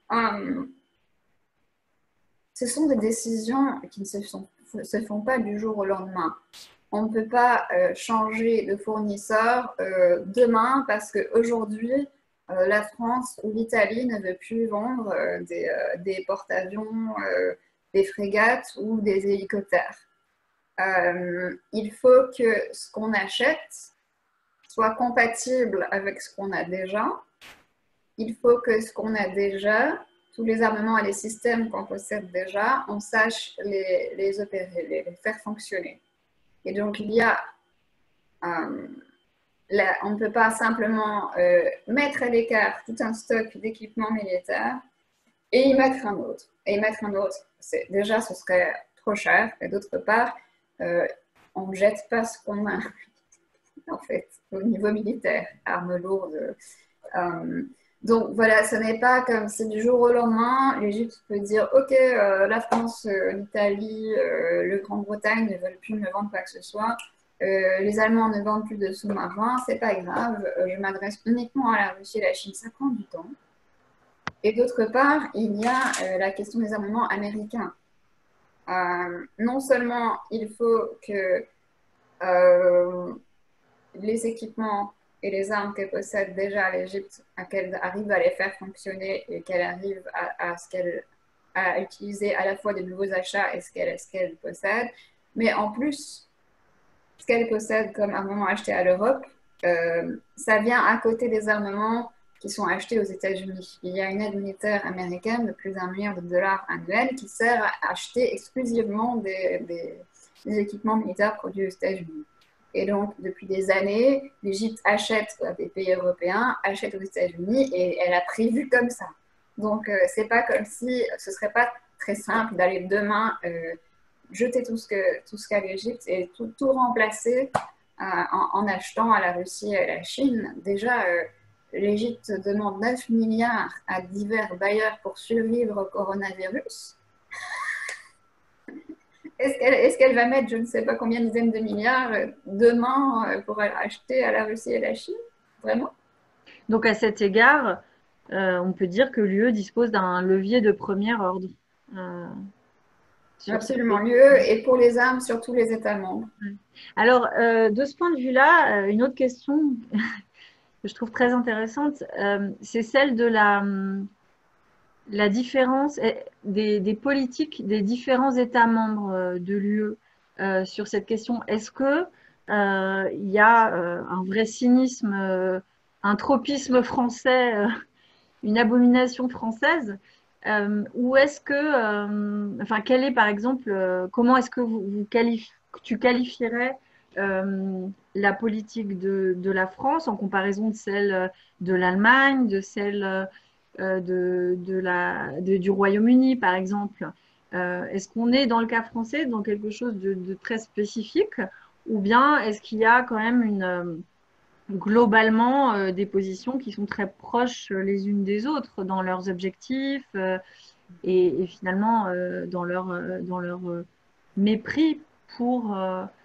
ce sont des décisions qui ne se font pas du jour au lendemain. On ne peut pas changer de fournisseur demain parce qu'aujourd'hui, la France ou l'Italie ne veut plus vendre des porte-avions, des frégates ou des hélicoptères. Il faut que ce qu'on achète soit compatible avec ce qu'on a déjà. Il faut que ce qu'on a déjà, tous les armements et les systèmes qu'on possède déjà, on sache les opérer, les faire fonctionner. Et donc, il y a, on ne peut pas simplement mettre à l'écart tout un stock d'équipements militaires et y mettre un autre. Et y mettre un autre, déjà, ce serait trop cher. Et d'autre part, on ne jette pas ce qu'on a, en fait, au niveau militaire, armes lourdes. Donc voilà, ce n'est pas comme si du jour au lendemain, l'Égypte peut dire ok, la France, l'Italie, le Grande-Bretagne ne veulent plus me vendre quoi que ce soit, les Allemands ne vendent plus de sous-marins, c'est pas grave, je m'adresse uniquement à la Russie et la Chine, ça prend du temps. Et d'autre part, il y a la question des armements américains. Non seulement il faut que les équipements et les armes que possède déjà l'Égypte, qu'elle arrive à les faire fonctionner et qu'elle arrive à utiliser à la fois des nouveaux achats et ce qu'elle possède. Mais en plus, ce qu'elle possède comme armement acheté à l'Europe, ça vient à côté des armements qui sont achetés aux États-Unis. Il y a une aide militaire américaine de plus d'1 milliard de dollars annuels qui sert à acheter exclusivement des équipements militaires produits aux États-Unis. Et donc, depuis des années, l'Égypte achète des pays européens, achète aux États-Unis et elle a prévu comme ça. Donc, c'est pas comme si ce serait pas très simple d'aller demain jeter tout ce qu'a l'Égypte et tout remplacer en achetant à la Russie et à la Chine. Déjà, l'Égypte demande 9 milliards à divers bailleurs pour survivre au coronavirus. Est-ce qu'elle va mettre je ne sais pas combien de dizaines de milliards demain pour acheter à la Russie et à la Chine? Vraiment? Donc à cet égard, on peut dire que l'UE dispose d'un levier de premier ordre. Absolument, l'UE et pour les armes sur tous les États membres. Alors, de ce point de vue-là, une autre question que je trouve très intéressante, c'est celle de la différence des politiques des différents États membres de l'UE sur cette question. Est-ce que il y a un vrai cynisme, un tropisme français, une abomination française, ou est-ce que, enfin, quel est par exemple, comment est-ce que tu qualifierais la politique de la France en comparaison de celle de l'Allemagne, de celle du Royaume-Uni, par exemple? Est-ce qu'on est dans le cas français, dans quelque chose de très spécifique, ou bien est-ce qu'il y a quand même globalement des positions qui sont très proches les unes des autres dans leurs objectifs et finalement dans leur mépris pour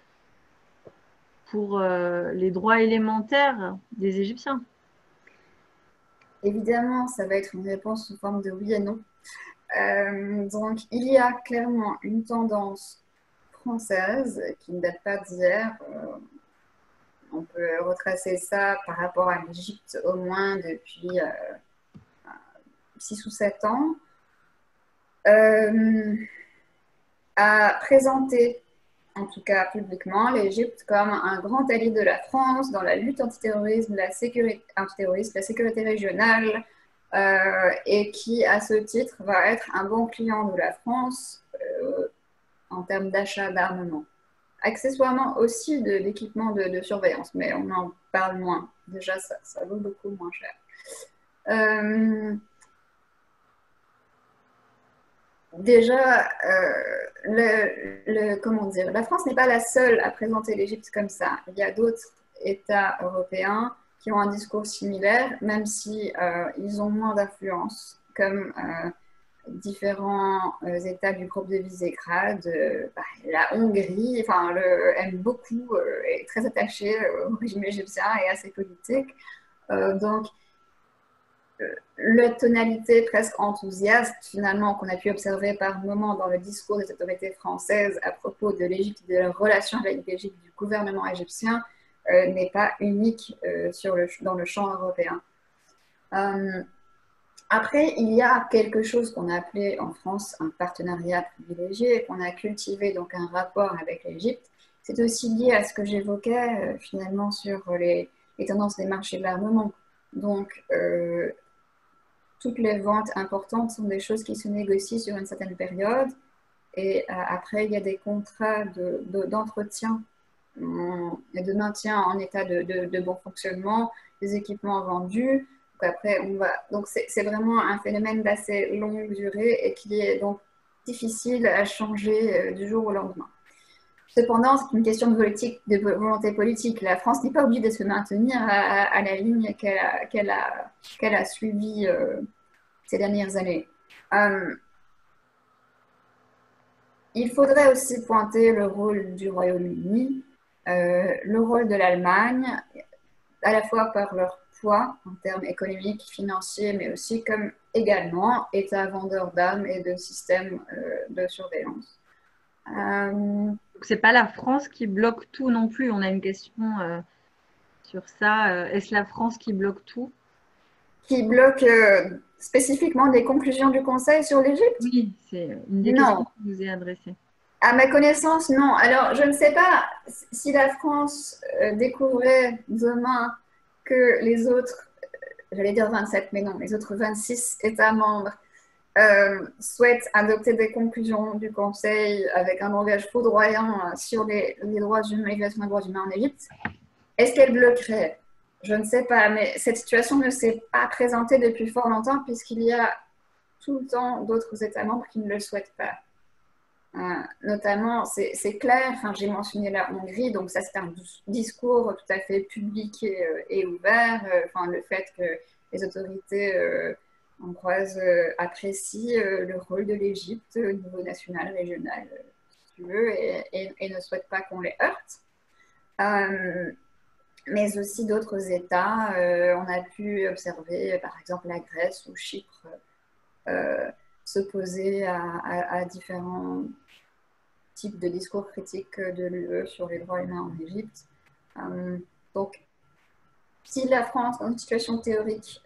les droits élémentaires des Égyptiens? Évidemment, ça va être une réponse sous forme de oui et non. Donc, il y a clairement une tendance française qui ne date pas d'hier. On peut retracer ça par rapport à l'Égypte au moins depuis 6 ou 7 ans, à présenter, en tout cas publiquement, l'Égypte comme un grand allié de la France dans la lutte antiterrorisme, la sécurité régionale, et qui, à ce titre, va être un bon client de la France en termes d'achat d'armement. Accessoirement aussi d'équipements de surveillance, mais on en parle moins. Déjà, ça vaut beaucoup moins cher. Déjà, comment dire, la France n'est pas la seule à présenter l'Égypte comme ça. Il y a d'autres États européens qui ont un discours similaire, même si ils ont moins d'influence, comme différents États du groupe de Visegrad. La Hongrie aime beaucoup, est très attachée au régime égyptien et à ses politiques. Donc, la tonalité presque enthousiaste, finalement, qu'on a pu observer par moments dans le discours des autorités françaises à propos de l'Égypte et de la relation avec l'Égypte du gouvernement égyptien, n'est pas unique dans le champ européen. Après, il y a quelque chose qu'on a appelé en France un partenariat privilégié, qu'on a cultivé donc un rapport avec l'Égypte. C'est aussi lié à ce que j'évoquais finalement sur les tendances des marchés de l'armement. Donc, toutes les ventes importantes sont des choses qui se négocient sur une certaine période. Et après, il y a des contrats d'entretien et de maintien en état de bon fonctionnement, des équipements vendus. Donc après, donc c'est vraiment un phénomène d'assez longue durée et qui est donc difficile à changer du jour au lendemain. Cependant, c'est une question de volonté politique. La France n'est pas obligée de se maintenir à la ligne qu'elle a suivie ces dernières années. Il faudrait aussi pointer le rôle du Royaume-Uni, le rôle de l'Allemagne, à la fois par leur poids en termes économiques, financiers, mais aussi comme également État vendeur d'armes et de systèmes de surveillance. C'est pas la France qui bloque tout non plus. On a une question sur ça. Est-ce la France qui bloque tout? Qui bloque spécifiquement des conclusions du Conseil sur l'Égypte? Oui, c'est une des questions qui vous est adressée. À ma connaissance, non. Alors, je ne sais pas si la France découvrait demain que les autres, j'allais dire 27, mais non, les autres 26 États membres souhaitent adopter des conclusions du Conseil avec un langage foudroyant sur les droits humains, les violations des droits humains en Égypte. Est-ce qu'elle bloquerait? Je ne sais pas, mais cette situation ne s'est pas présentée depuis fort longtemps puisqu'il y a tout le temps d'autres États membres qui ne le souhaitent pas. Notamment, c'est clair, j'ai mentionné la Hongrie, donc ça c'est un discours tout à fait public et ouvert, le fait que les autorités hongroises apprécient le rôle de l'Égypte au niveau national, régional, si tu veux, et ne souhaitent pas qu'on les heurte. Mais aussi d'autres États, on a pu observer par exemple la Grèce ou Chypre s'opposer à différents types de discours critiques de l'UE sur les droits humains en Égypte. Donc, si la France, dans une situation théorique,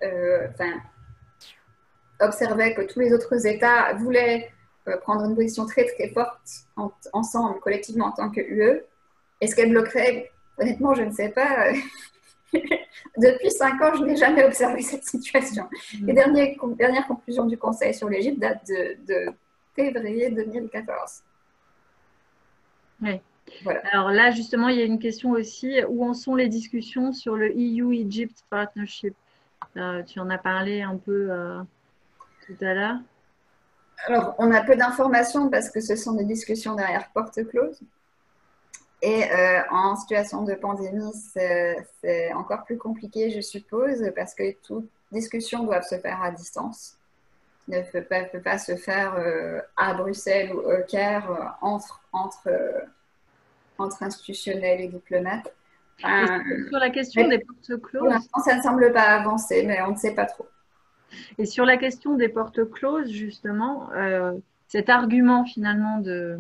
observait que tous les autres États voulaient prendre une position très très forte ensemble, collectivement en tant que UE, est-ce qu'elle bloquerait? Honnêtement, je ne sais pas. Depuis 5 ans, je n'ai jamais observé cette situation. Les dernières conclusions du Conseil sur l'Égypte datent de février 2014. Oui. Voilà. Alors là, justement, il y a une question aussi. Où en sont les discussions sur le EU-Egypt Partnership? Tu en as parlé un peu tout à l'heure. Alors, on a peu d'informations parce que ce sont des discussions derrière porte close. Et en situation de pandémie, c'est encore plus compliqué, je suppose, parce que toute discussion doit se faire à distance. Ne peut pas se faire à Bruxelles ou au Caire entre institutionnels et diplomates. Sur la question des portes closes, pour l'instant, ça ne semble pas avancer, mais on ne sait pas trop. Et sur la question des portes closes, justement, cet argument finalement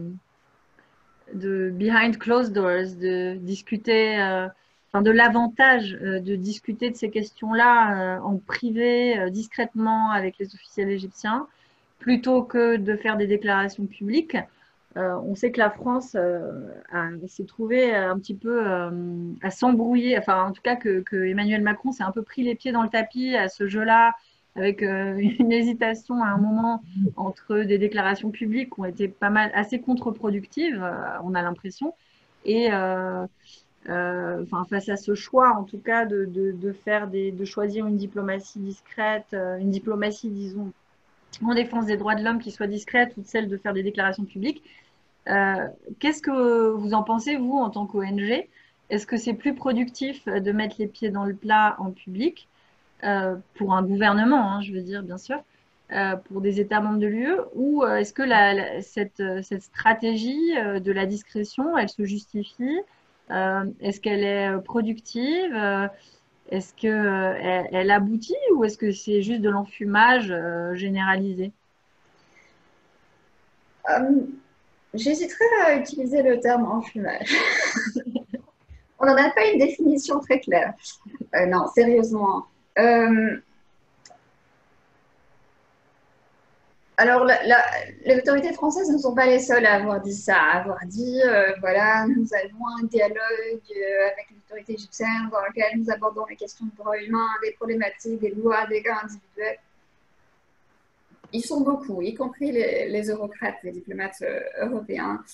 de behind closed doors, de discuter, enfin de l'avantage de discuter de ces questions-là en privé, discrètement avec les officiels égyptiens, plutôt que de faire des déclarations publiques. On sait que la France s'est trouvée un petit peu à s'embrouiller, enfin en tout cas que Emmanuel Macron s'est un peu pris les pieds dans le tapis à ce jeu-là, avec une hésitation à un moment entre des déclarations publiques qui ont été pas mal, assez contre-productives, on a l'impression, et enfin, face à ce choix, en tout cas, de choisir une diplomatie discrète, une diplomatie, disons, en défense des droits de l'homme qui soit discrète, ou celle de faire des déclarations publiques. Qu'est-ce que vous en pensez, vous, en tant qu'ONG? Est-ce que c'est plus productif de mettre les pieds dans le plat en public pour un gouvernement, hein, je veux dire, bien sûr, pour des États membres de l'UE, ou est-ce que cette stratégie de la discrétion, elle se justifie? Est-ce qu'elle est productive? Est-ce qu'elle elle aboutit ou est-ce que c'est juste de l'enfumage généralisé? J'hésiterais à utiliser le terme enfumage. On n'en a pas une définition très claire. Non, sérieusement. Alors, les autorités françaises ne sont pas les seules à avoir dit ça, à avoir dit, voilà, nous avons un dialogue avec les autorités égyptiennes dans lequel nous abordons les questions de droits humains, des problématiques, des lois, des cas individuels. Ils sont beaucoup, y compris les eurocrates, les diplomates européens.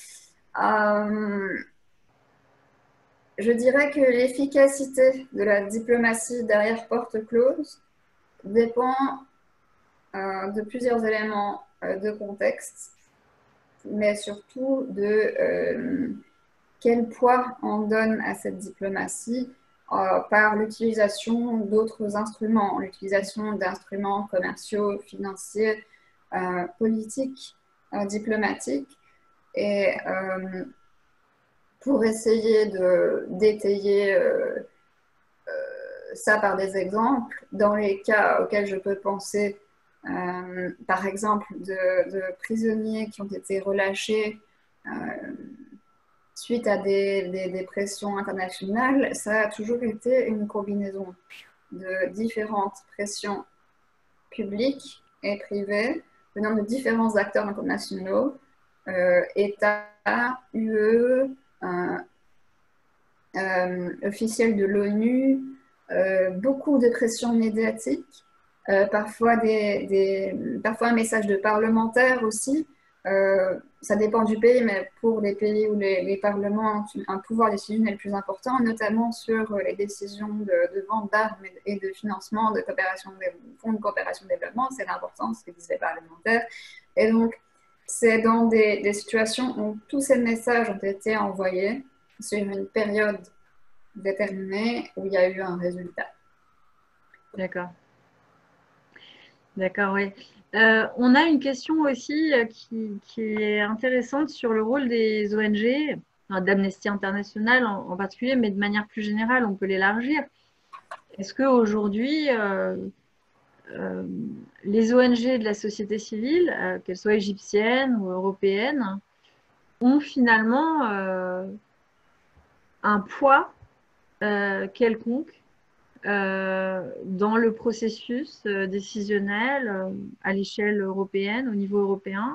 Je dirais que l'efficacité de la diplomatie derrière porte close dépend de plusieurs éléments de contexte, mais surtout de quel poids on donne à cette diplomatie par l'utilisation d'autres instruments, l'utilisation d'instruments commerciaux, financiers, politiques, diplomatiques. Et pour essayer d'étayer ça par des exemples, dans les cas auxquels je peux penser, par exemple, de prisonniers qui ont été relâchés suite à des pressions internationales, ça a toujours été une combinaison de différentes pressions publiques et privées venant de différents acteurs internationaux, États, UE, officiels de l'ONU, beaucoup de pressions médiatiques, parfois un message de parlementaires aussi. Ça dépend du pays, mais pour les pays où les parlements ont un pouvoir décisionnel plus important, notamment sur les décisions de vente d'armes et de financement de coopération, fonds de coopération de développement, c'est l'importance que disent les parlementaires. Et donc, c'est dans des situations où tous ces messages ont été envoyés sur une période déterminée où il y a eu un résultat. D'accord. D'accord, oui. On a une question aussi qui est intéressante sur le rôle des ONG, enfin, d'Amnesty International en particulier, mais de manière plus générale, on peut l'élargir. Est-ce qu'aujourd'hui, les ONG de la société civile, qu'elles soient égyptiennes ou européennes, ont finalement un poids quelconque dans le processus décisionnel à l'échelle européenne, au niveau européen,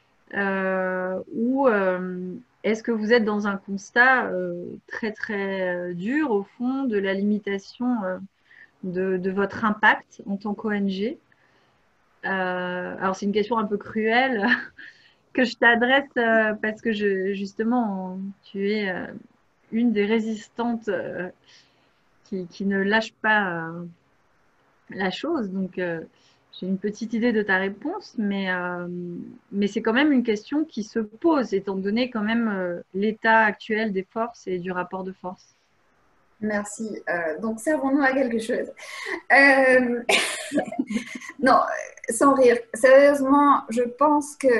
ou est-ce que vous êtes dans un constat très très dur au fond de la limitation de votre impact en tant qu'ONG? Alors c'est une question un peu cruelle que je t'adresse parce que justement tu es une des résistantes qui ne lâche pas la chose. Donc, j'ai une petite idée de ta réponse, mais c'est quand même une question qui se pose, étant donné quand même l'état actuel des forces et du rapport de force. Merci. Donc, servons-nous à quelque chose. Non, sans rire. Sérieusement, je pense que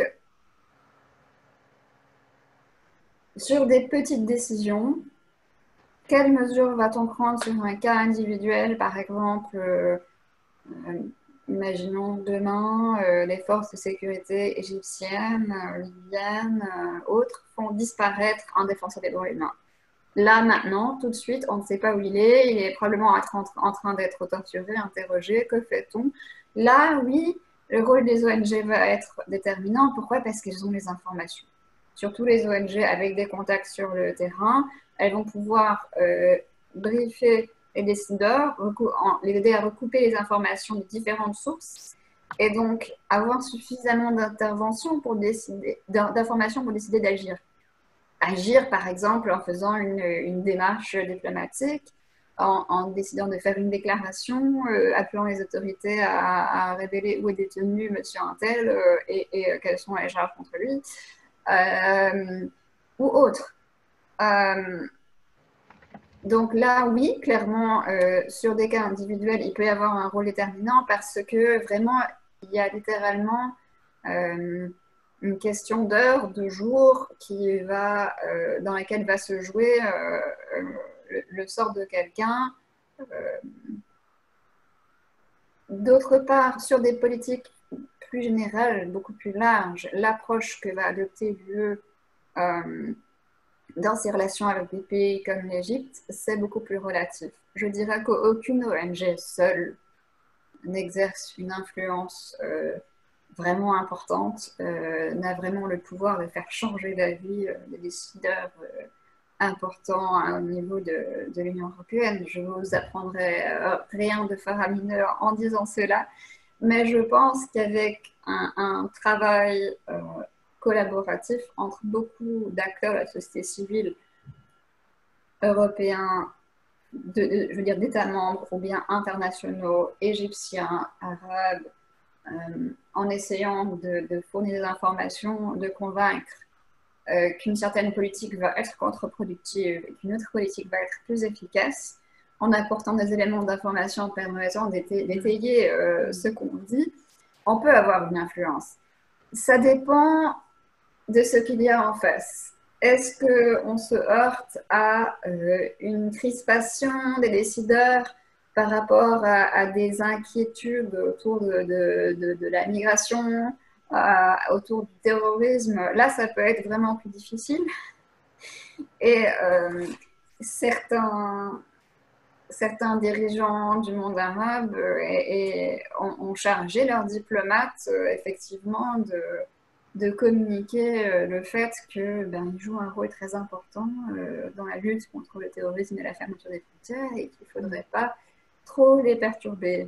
sur des petites décisions, quelles mesures va-t-on prendre sur un cas individuel, par exemple imaginons demain, les forces de sécurité égyptiennes, libyennes, autres, font disparaître un défenseur des droits humains. Là, maintenant, tout de suite, on ne sait pas où il est probablement en train d'être torturé, interrogé, que fait-on? Là, oui, le rôle des ONG va être déterminant. Pourquoi? Parce qu'elles ont les informations. Surtout les ONG avec des contacts sur le terrain, elles vont pouvoir briefer les décideurs, les aider à recouper les informations de différentes sources et donc avoir suffisamment d'informations pour décider d'agir. Agir, par exemple, en faisant une démarche diplomatique, en décidant de faire une déclaration, appelant les autorités à révéler où est détenu monsieur Untel et quelles sont les charges contre lui, ou autre. Donc là, oui, clairement, sur des cas individuels, il peut y avoir un rôle déterminant parce que vraiment, il y a littéralement une question d'heure, de jour, dans laquelle va se jouer le sort de quelqu'un. D'autre part, sur des politiques plus générales, beaucoup plus larges, l'approche que va adopter l'UE dans ses relations avec des pays comme l'Égypte, c'est beaucoup plus relatif. Je dirais qu'aucune ONG seule n'exerce une influence vraiment importante, n'a vraiment le pouvoir de faire changer d'avis des décideurs importants au niveau de l'Union européenne. Je ne vous apprendrai rien de faramineur en disant cela, mais je pense qu'avec un travail collaboratif entre beaucoup d'acteurs de la société civile européens, je veux dire d'États membres ou bien internationaux, égyptiens, arabes, en essayant de fournir des informations, de convaincre qu'une certaine politique va être contre-productive et qu'une autre politique va être plus efficace, en apportant des éléments d'information permettant d'étayer ce qu'on dit, on peut avoir une influence. Ça dépend de ce qu'il y a en face. Est-ce qu'on se heurte à une crispation des décideurs par rapport à des inquiétudes autour de la migration, autour du terrorisme? Là, ça peut être vraiment plus difficile. Et certains dirigeants du monde arabe ont chargé leurs diplomates, effectivement, de communiquer le fait qu'ils jouent un rôle très important dans la lutte contre le terrorisme et la fermeture des frontières et qu'il ne faudrait pas trop les perturber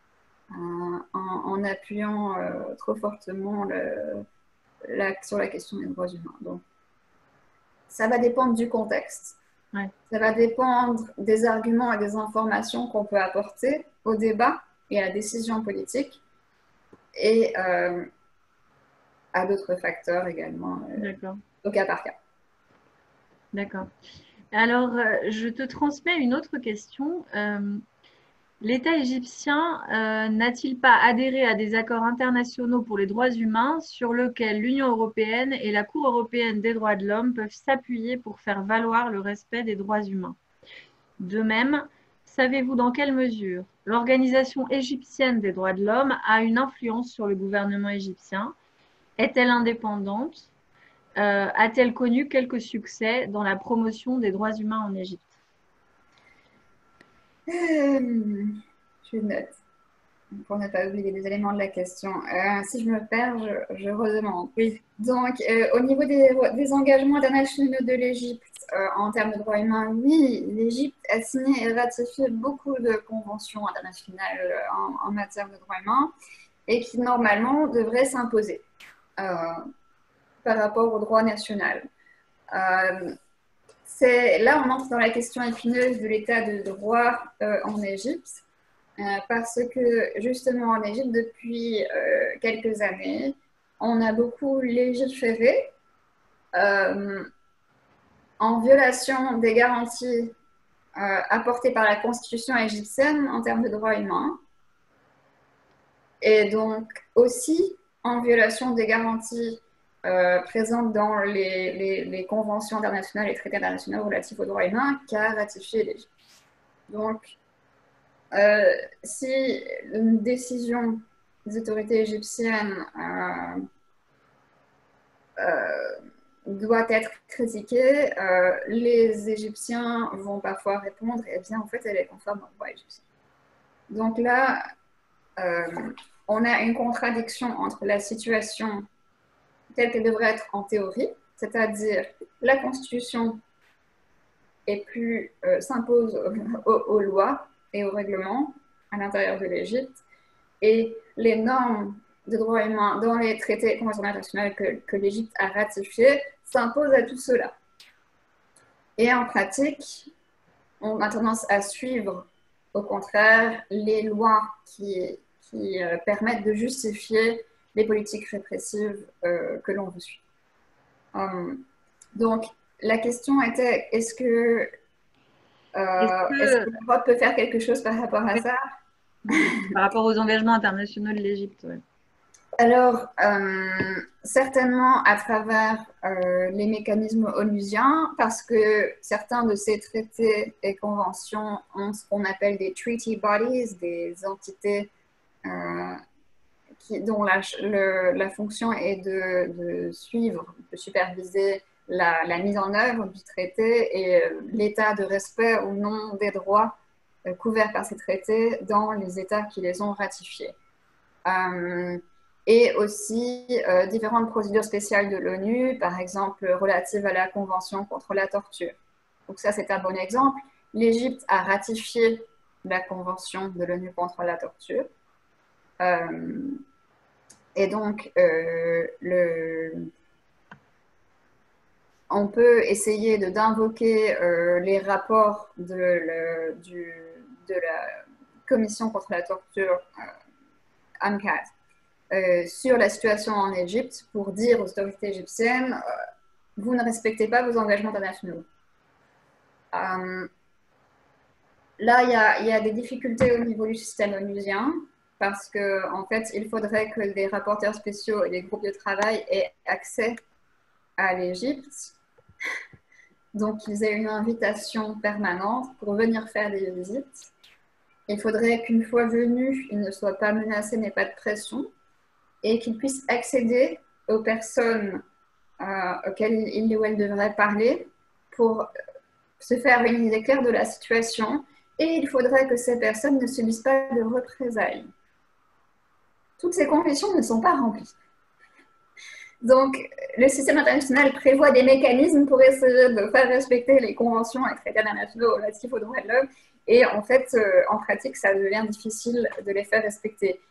en appuyant trop fortement sur la question des droits humains. Donc, ça va dépendre du contexte. Ouais. Ça va dépendre des arguments et des informations qu'on peut apporter au débat et à la décision politique et à d'autres facteurs également, au cas par cas. D'accord. Alors, je te transmets une autre question. L'État égyptien n'a-t-il pas adhéré à des accords internationaux pour les droits humains sur lesquels l'Union européenne et la Cour européenne des droits de l'homme peuvent s'appuyer pour faire valoir le respect des droits humains? De même, savez-vous dans quelle mesure l'Organisation égyptienne des droits de l'homme a une influence sur le gouvernement égyptien? Est-elle indépendante? A-t-elle connu quelques succès dans la promotion des droits humains en Égypte? Je note, pour ne pas oublier des éléments de la question. Si je me perds, je redemande. Oui. Donc, au niveau des engagements internationaux de l'Égypte en termes de droits humains, oui, l'Égypte a signé et ratifié beaucoup de conventions internationales en matière de droits humains et qui, normalement, devraient s'imposer par rapport au droit national. Là, on entre dans la question épineuse de l'état de droit en Égypte, parce que justement en Égypte, depuis quelques années, on a beaucoup légiféré en violation des garanties apportées par la constitution égyptienne en termes de droits humains, et donc aussi en violation des garanties présente dans les conventions internationales et traités internationaux relatifs aux droits humains qu'a ratifié l'Égypte. Donc, si une décision les autorités égyptiennes doit être critiquée, les Égyptiens vont parfois répondre, eh bien, en fait, elle est conforme au droit égyptien. Donc là, on a une contradiction entre la situation telle qu'elle devrait être en théorie, c'est-à-dire la Constitution s'impose aux lois et aux règlements à l'intérieur de l'Égypte, et les normes de droits humains dans les traités et conventions internationales que l'Égypte a ratifiés s'imposent à tout cela. Et en pratique, on a tendance à suivre, au contraire, les lois qui permettent de justifier les politiques répressives que l'on veut suivre. Donc, la question était, est-ce que l'Europe peut faire quelque chose par rapport à ça? Par rapport aux engagements internationaux de l'Égypte, ouais. Alors, certainement à travers les mécanismes onusiens, parce que certains de ces traités et conventions ont ce qu'on appelle des treaty bodies, des entités dont la fonction est de suivre, de superviser la mise en œuvre du traité et l'état de respect ou non des droits couverts par ces traités dans les États qui les ont ratifiés. Et aussi différentes procédures spéciales de l'ONU, par exemple relatives à la Convention contre la torture. Donc ça, c'est un bon exemple. L'Égypte a ratifié la Convention de l'ONU contre la torture. Et donc, on peut essayer d'invoquer les rapports de la Commission contre la torture, AMCAT, sur la situation en Égypte pour dire aux autorités égyptiennes vous ne respectez pas vos engagements internationaux. Là, il y a des difficultés au niveau du système onusien parce qu'en fait, il faudrait que des rapporteurs spéciaux et des groupes de travail aient accès à l'Égypte. Donc, ils aient une invitation permanente pour venir faire des visites. Il faudrait qu'une fois venus, ils ne soient pas menacés, n'aient pas de pression, et qu'ils puissent accéder aux personnes auxquelles il ou elle devrait parler pour se faire une idée claire de la situation. Et il faudrait que ces personnes ne subissent pas de représailles. Toutes ces conditions ne sont pas remplies. Donc, le système international prévoit des mécanismes pour essayer de faire respecter les conventions et traités internationaux relatifs aux droits de l'homme. Et en fait, en pratique, ça devient difficile de les faire respecter.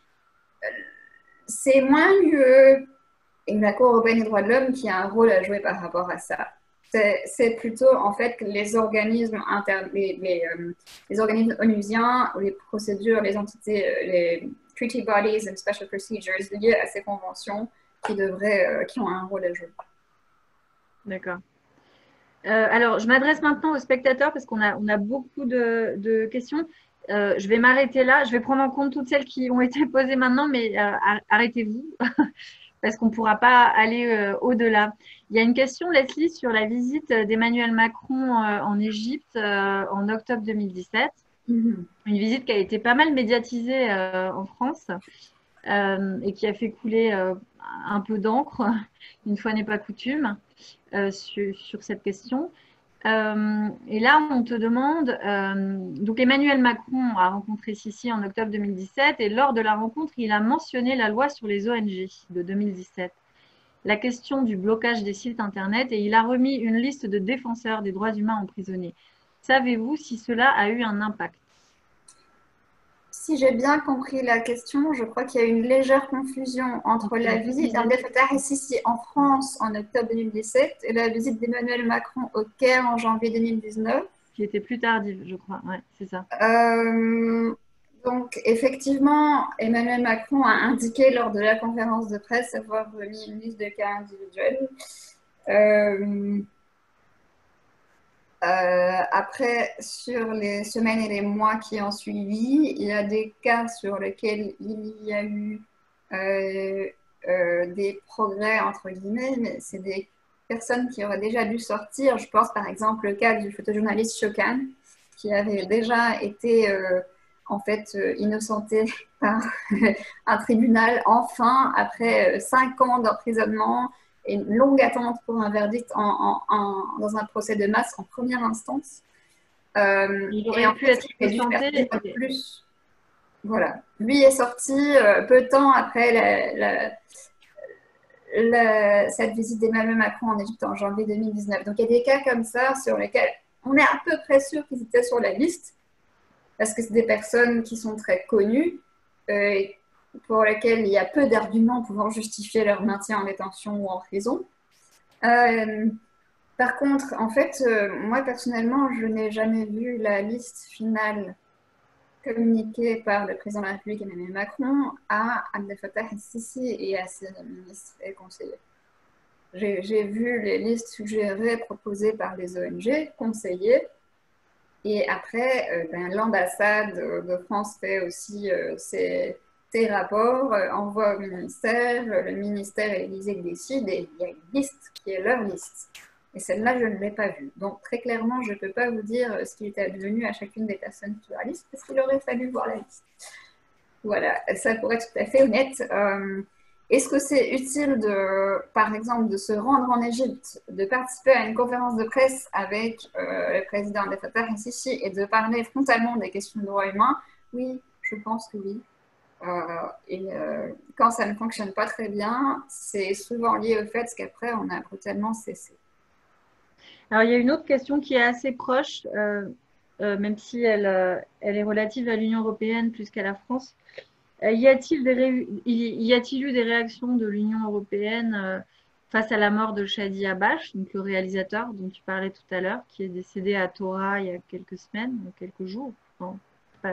C'est moins l'UE et la Cour européenne des droits de l'homme qui a un rôle à jouer par rapport à ça. C'est plutôt en fait les organismes les organismes onusiens, les procédures, les entités, les treaty bodies and special procedures liées à ces conventions qui ont un rôle à jouer. D'accord. Alors, je m'adresse maintenant aux spectateurs parce qu'on a beaucoup de questions. Je vais m'arrêter là. Je vais prendre en compte toutes celles qui ont été posées maintenant, mais arrêtez-vous parce qu'on ne pourra pas aller au-delà. Il y a une question, Leslie, sur la visite d'Emmanuel Macron en Égypte en octobre 2017. Une visite qui a été pas mal médiatisée en France et qui a fait couler un peu d'encre, une fois n'est pas coutume, sur cette question. Et là, on te demande, donc Emmanuel Macron a rencontré Sisi en octobre 2017 et lors de la rencontre, il a mentionné la loi sur les ONG de 2017, la question du blocage des sites Internet et il a remis une liste de défenseurs des droits humains emprisonnés. Savez-vous si cela a eu un impact? Si j'ai bien compris la question, je crois qu'il y a une légère confusion entre la visite d'Abdel Fattah el-Sisi en France en octobre 2017 et la visite d'Emmanuel Macron au Caire en janvier 2019. Qui était plus tardive, je crois. Ouais, c'est ça. Donc, effectivement, Emmanuel Macron a indiqué lors de la conférence de presse avoir remis une liste de cas individuels. Après, sur les semaines et les mois qui ont suivi, il y a des cas sur lesquels il y a eu des progrès, entre guillemets, mais c'est des personnes qui auraient déjà dû sortir. Je pense par exemple au cas du photojournaliste Shokan, qui avait déjà été en fait innocenté par un tribunal, enfin, après 5 ans d'emprisonnement et une longue attente pour un verdict dans un procès de masse en première instance. Il Et aurait en pu fait, être il a dû faire innocenté. plus. Voilà. Lui est sorti peu de temps après cette visite d'Emmanuel Macron en Égypte en janvier 2019. Donc il y a des cas comme ça sur lesquels on est à peu près sûr qu'ils étaient sur la liste, parce que c'est des personnes qui sont très connues, pour lesquelles il y a peu d'arguments pouvant justifier leur maintien en détention ou en prison. Par contre, en fait, moi personnellement, je n'ai jamais vu la liste finale communiquée par le président de la République Emmanuel Macron à Abdel Fattah el-Sisi et à ses ministres et conseillers. J'ai vu les listes suggérées, proposées par les ONG, conseillées, et après, l'ambassade de France fait aussi ses rapports, envoie au ministère, le ministère et l'Élysée décident, et il y a une liste qui est leur liste. Et celle-là, je ne l'ai pas vue. Donc, très clairement, je ne peux pas vous dire ce qui était advenu à chacune des personnes sur la liste, parce qu'il aurait fallu voir la liste. Voilà, ça pourrait être tout à fait honnête. Est-ce que c'est utile, par exemple, de se rendre en Égypte, de participer à une conférence de presse avec le président Abdel Fattah el-Sisi et de parler frontalement des questions de droits humains? Oui, je pense que oui. Quand ça ne fonctionne pas très bien, c'est souvent lié au fait qu'après, on a brutalement cessé. Alors, il y a une autre question qui est assez proche, même si elle est relative à l'Union européenne plus qu'à la France. Y a-t-il eu des réactions de l'Union européenne face à la mort de Shadi Habash, donc le réalisateur dont tu parlais tout à l'heure, qui est décédé à Tora il y a quelques semaines, quelques jours? Non, pas-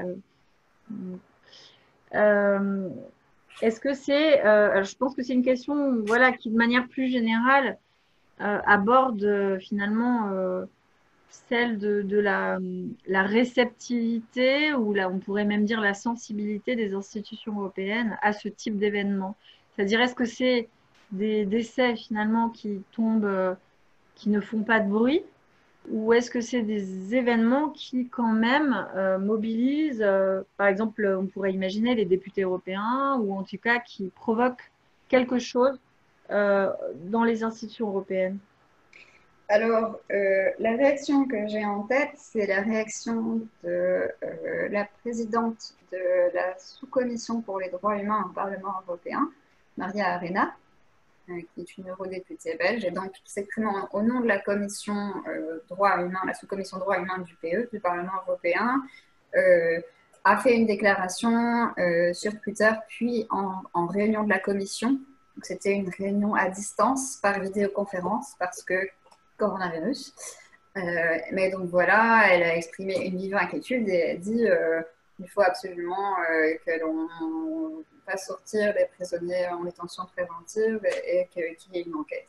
euh, est-ce que je pense que c'est une question, voilà, qui de manière plus générale aborde finalement celle de la réceptivité, ou là, on pourrait même dire la sensibilité des institutions européennes à ce type d'événement. C'est-à-dire, est-ce que c'est des décès finalement qui tombent, qui ne font pas de bruit, ou est-ce que c'est des événements qui quand même mobilisent, par exemple, on pourrait imaginer les députés européens, ou en tout cas qui provoquent quelque chose dans les institutions européennes? Alors, la réaction que j'ai en tête, c'est la réaction de la présidente de la sous-commission pour les droits humains au Parlement européen, Maria Arena, qui est une eurodéputée belge, et donc qui s'exprime au nom de la commission droits humains, la sous-commission droits humains du PE, du Parlement européen, a fait une déclaration sur Twitter, puis en réunion de la commission. C'était une réunion à distance par vidéoconférence, parce que coronavirus. Mais donc voilà, elle a exprimé une vive inquiétude et elle dit il faut absolument que l'on fasse sortir les prisonniers en détention préventive et qu'il y ait une enquête.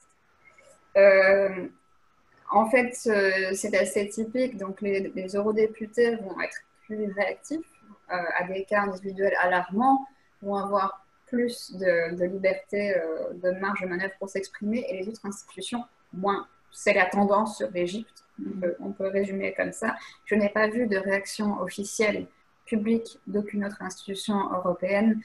En fait, c'est assez typique, donc les eurodéputés vont être plus réactifs à des cas individuels alarmants, vont avoir plus de liberté, de marge de manœuvre pour s'exprimer, et les autres institutions moins. C'est la tendance sur l'Égypte, on peut résumer comme ça. Je n'ai pas vu de réaction officielle publique d'aucune autre institution européenne.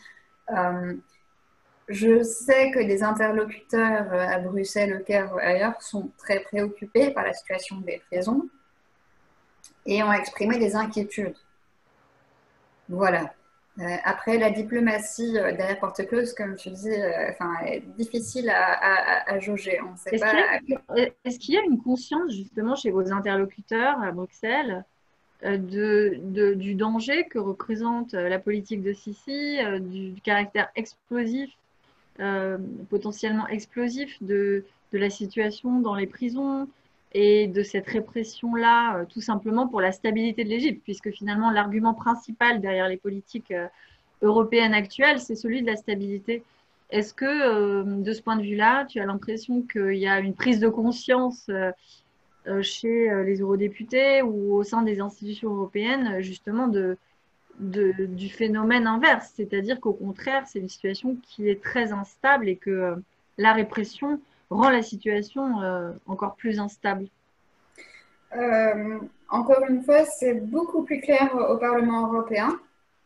Je sais que des interlocuteurs à Bruxelles, au Caire ou ailleurs sont très préoccupés par la situation des prisons et ont exprimé des inquiétudes. Voilà. Après, la diplomatie derrière porte close, comme tu dis, est difficile à jauger. On sait pas. Est-ce qu'il y a une conscience justement chez vos interlocuteurs à Bruxelles du danger que représente la politique de Sisi, du caractère explosif, potentiellement explosif de la situation dans les prisons et de cette répression-là, tout simplement pour la stabilité de l'Égypte, puisque finalement l'argument principal derrière les politiques européennes actuelles, c'est celui de la stabilité. Est-ce que, de ce point de vue-là, tu as l'impression qu'il y a une prise de conscience chez les eurodéputés ou au sein des institutions européennes, justement, du phénomène inverse, c'est-à-dire qu'au contraire, c'est une situation qui est très instable et que la répression rend la situation encore plus instable? Encore une fois, c'est beaucoup plus clair au Parlement européen.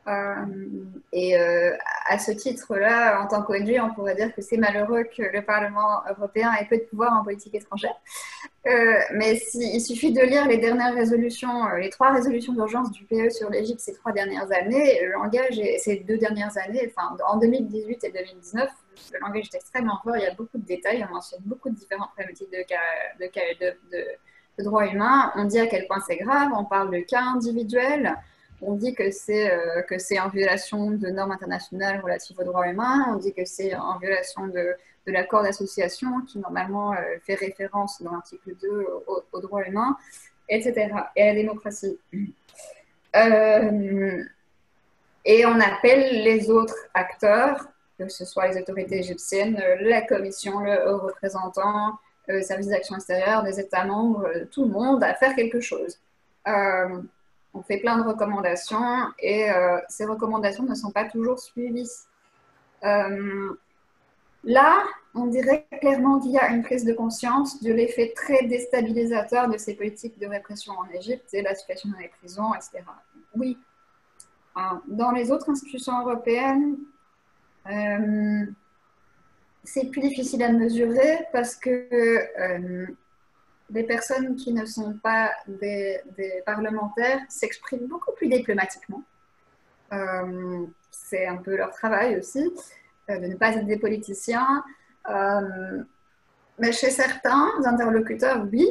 À ce titre-là, en tant qu'ONG, on pourrait dire que c'est malheureux que le Parlement européen ait peu de pouvoir en politique étrangère. Mais il suffit de lire les dernières résolutions, les 3 résolutions d'urgence du PE sur l'Égypte ces 3 dernières années. Le langage, ces 2 dernières années, enfin, en 2018 et 2019, le langage est extrêmement fort. Il y a beaucoup de détails. On mentionne beaucoup de différentes problématiques de droits humains. On dit à quel point c'est grave. On parle de cas individuels. On dit que c'est en violation de normes internationales relatives aux droits humains. On dit que c'est en violation de l'accord d'association qui normalement fait référence dans l'article 2 aux droits humains, etc. et à la démocratie. Et on appelle les autres acteurs, que ce soit les autorités égyptiennes, la commission, le haut représentant, le service d'action extérieure, les États membres, tout le monde, à faire quelque chose. On fait plein de recommandations et ces recommandations ne sont pas toujours suivies. Là, on dirait clairement qu'il y a une prise de conscience de l'effet très déstabilisateur de ces politiques de répression en Égypte et la situation dans les prisons, etc. Oui, dans les autres institutions européennes, c'est plus difficile à mesurer parce que des personnes qui ne sont pas des parlementaires s'expriment beaucoup plus diplomatiquement. C'est un peu leur travail aussi, de ne pas être des politiciens. Mais chez certains interlocuteurs, oui.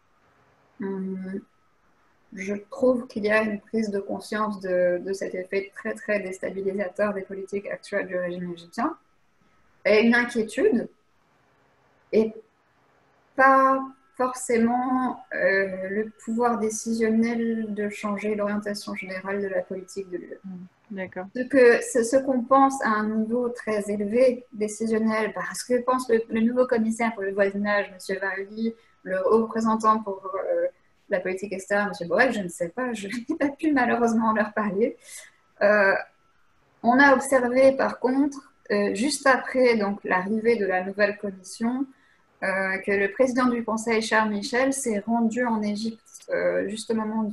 Je trouve qu'il y a une prise de conscience de cet effet très, très déstabilisateur des politiques actuelles du régime égyptien. Et une inquiétude, et pas forcément le pouvoir décisionnel de changer l'orientation générale de la politique de l'UE. D'accord. Ce qu'on pense à un niveau très élevé décisionnel, parce que pense le nouveau commissaire pour le voisinage, M. Varugui, le haut représentant pour la politique extérieure, M. Borrell, je ne sais pas, je n'ai pas pu malheureusement leur parler. On a observé par contre, juste après l'arrivée de la nouvelle commission, que le président du Conseil, Charles Michel, s'est rendu en Égypte juste au moment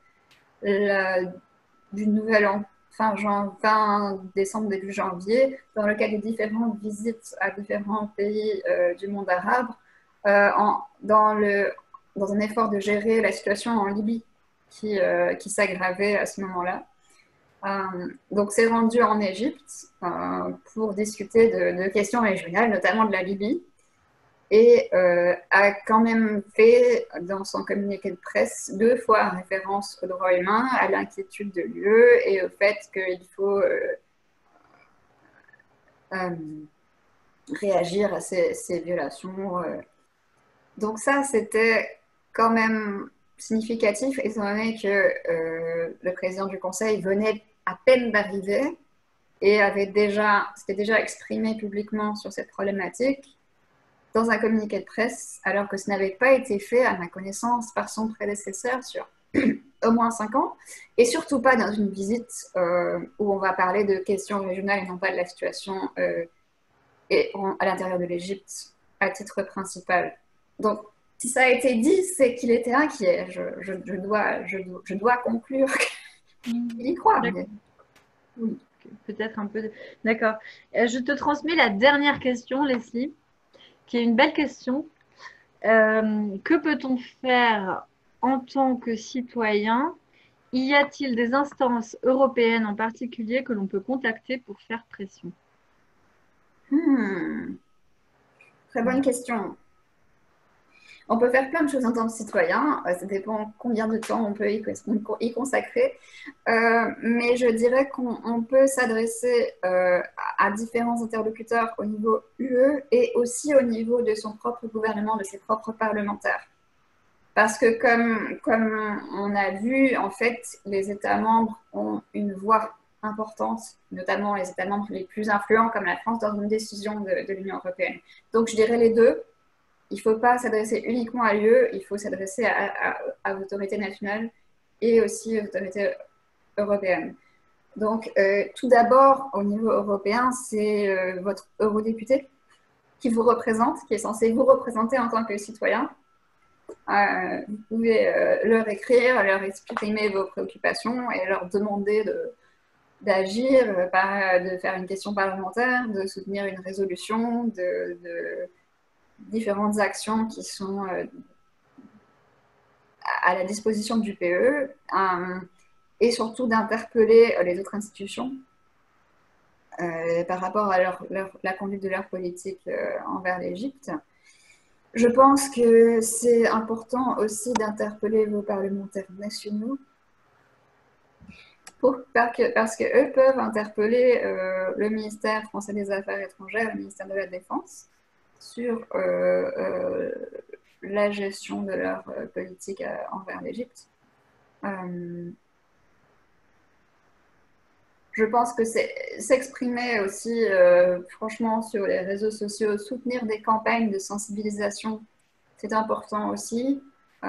du nouvel an, fin décembre, début janvier, dans le cadre de différentes visites à différents pays du monde arabe, dans un effort de gérer la situation en Libye qui s'aggravait à ce moment-là. Donc, c'est rendu en Égypte pour discuter de questions régionales, notamment de la Libye, et a quand même fait, dans son communiqué de presse, 2 fois référence aux droits humains, à l'inquiétude de l'UE et au fait qu'il faut réagir à ces violations. Donc ça, c'était quand même significatif, étant donné que le président du Conseil venait à peine d'arriver et s'était déjà exprimé publiquement sur cette problématique dans un communiqué de presse, alors que ce n'avait pas été fait, à ma connaissance, par son prédécesseur sur au moins 5 ans, et surtout pas dans une visite où on va parler de questions régionales et non pas de la situation à l'intérieur de l'Égypte à titre principal. Donc, si ça a été dit, c'est qu'il était inquiet. Je dois conclure qu'il y croit. Mais... Oui, peut-être un peu. D'accord. Je te transmets la dernière question, Leslie, qui est une belle question. Que peut-on faire en tant que citoyen? Y a-t-il des instances européennes en particulier que l'on peut contacter pour faire pression? Très bonne question. On peut faire plein de choses en tant que citoyen, ça dépend combien de temps on peut y consacrer, mais je dirais qu'on peut s'adresser à différents interlocuteurs au niveau UE et aussi au niveau de son propre gouvernement, de ses propres parlementaires. Parce que comme on a vu, en fait, les États membres ont une voix importante, notamment les États membres les plus influents comme la France, dans une décision de l'Union européenne. Donc je dirais les deux. Il ne faut pas s'adresser uniquement à l'UE, il faut s'adresser à l'autorité nationale et aussi aux autorités européennes. Donc, tout d'abord, au niveau européen, c'est votre eurodéputé qui vous représente, qui est censé vous représenter en tant que citoyen. Vous pouvez leur écrire, leur exprimer vos préoccupations et leur demander d'agir, de faire une question parlementaire, de soutenir une résolution, de différentes actions qui sont à la disposition du PE, et surtout d'interpeller les autres institutions par rapport à la conduite de leur politique envers l'Égypte. Je pense que c'est important aussi d'interpeller vos parlementaires nationaux parce qu'eux peuvent interpeller le ministère français des Affaires étrangères, le ministère de la Défense sur la gestion de leur politique envers l'Égypte. Je pense que s'exprimer aussi, franchement, sur les réseaux sociaux, soutenir des campagnes de sensibilisation, c'est important aussi.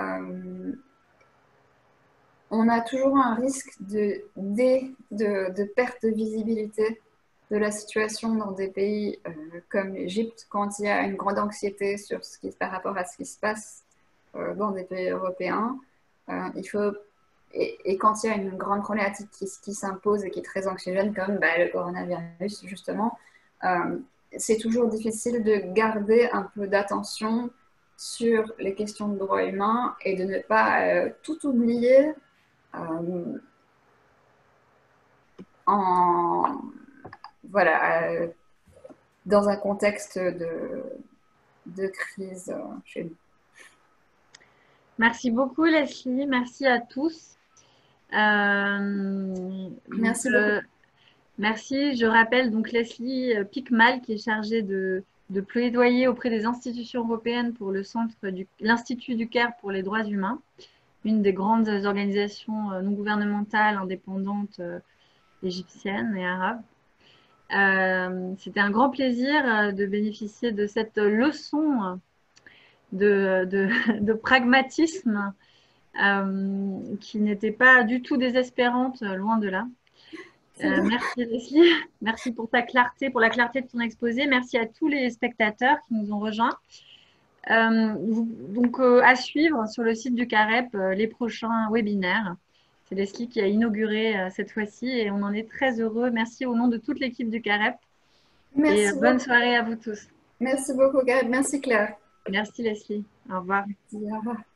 On a toujours un risque de perte de visibilité de la situation dans des pays comme l'Égypte quand il y a une grande anxiété par rapport à ce qui se passe dans des pays européens. Et quand il y a une grande problématique qui s'impose et qui est très anxiogène, comme le coronavirus, justement, c'est toujours difficile de garder un peu d'attention sur les questions de droits humains et de ne pas tout oublier dans un contexte de crise chez nous. Merci beaucoup, Leslie. Merci à tous. Merci beaucoup. Merci. Je rappelle donc Leslie Picmal, qui est chargée de plaidoyer auprès des institutions européennes pour l'Institut du Caire pour les droits humains, une des grandes organisations non gouvernementales indépendantes égyptiennes et arabes. C'était un grand plaisir de bénéficier de cette leçon de pragmatisme qui n'était pas du tout désespérante, loin de là. Merci Leslie, merci pour ta clarté, pour la clarté de ton exposé. Merci à tous les spectateurs qui nous ont rejoints. Donc à suivre sur le site du CAREP les prochains webinaires. C'est Leslie qui a inauguré cette fois-ci et on en est très heureux. Merci au nom de toute l'équipe du CAREP. Merci et bonne soirée à vous tous. Merci beaucoup, Gareth. Merci, Claire. Merci, Leslie. Au revoir. Merci, au revoir.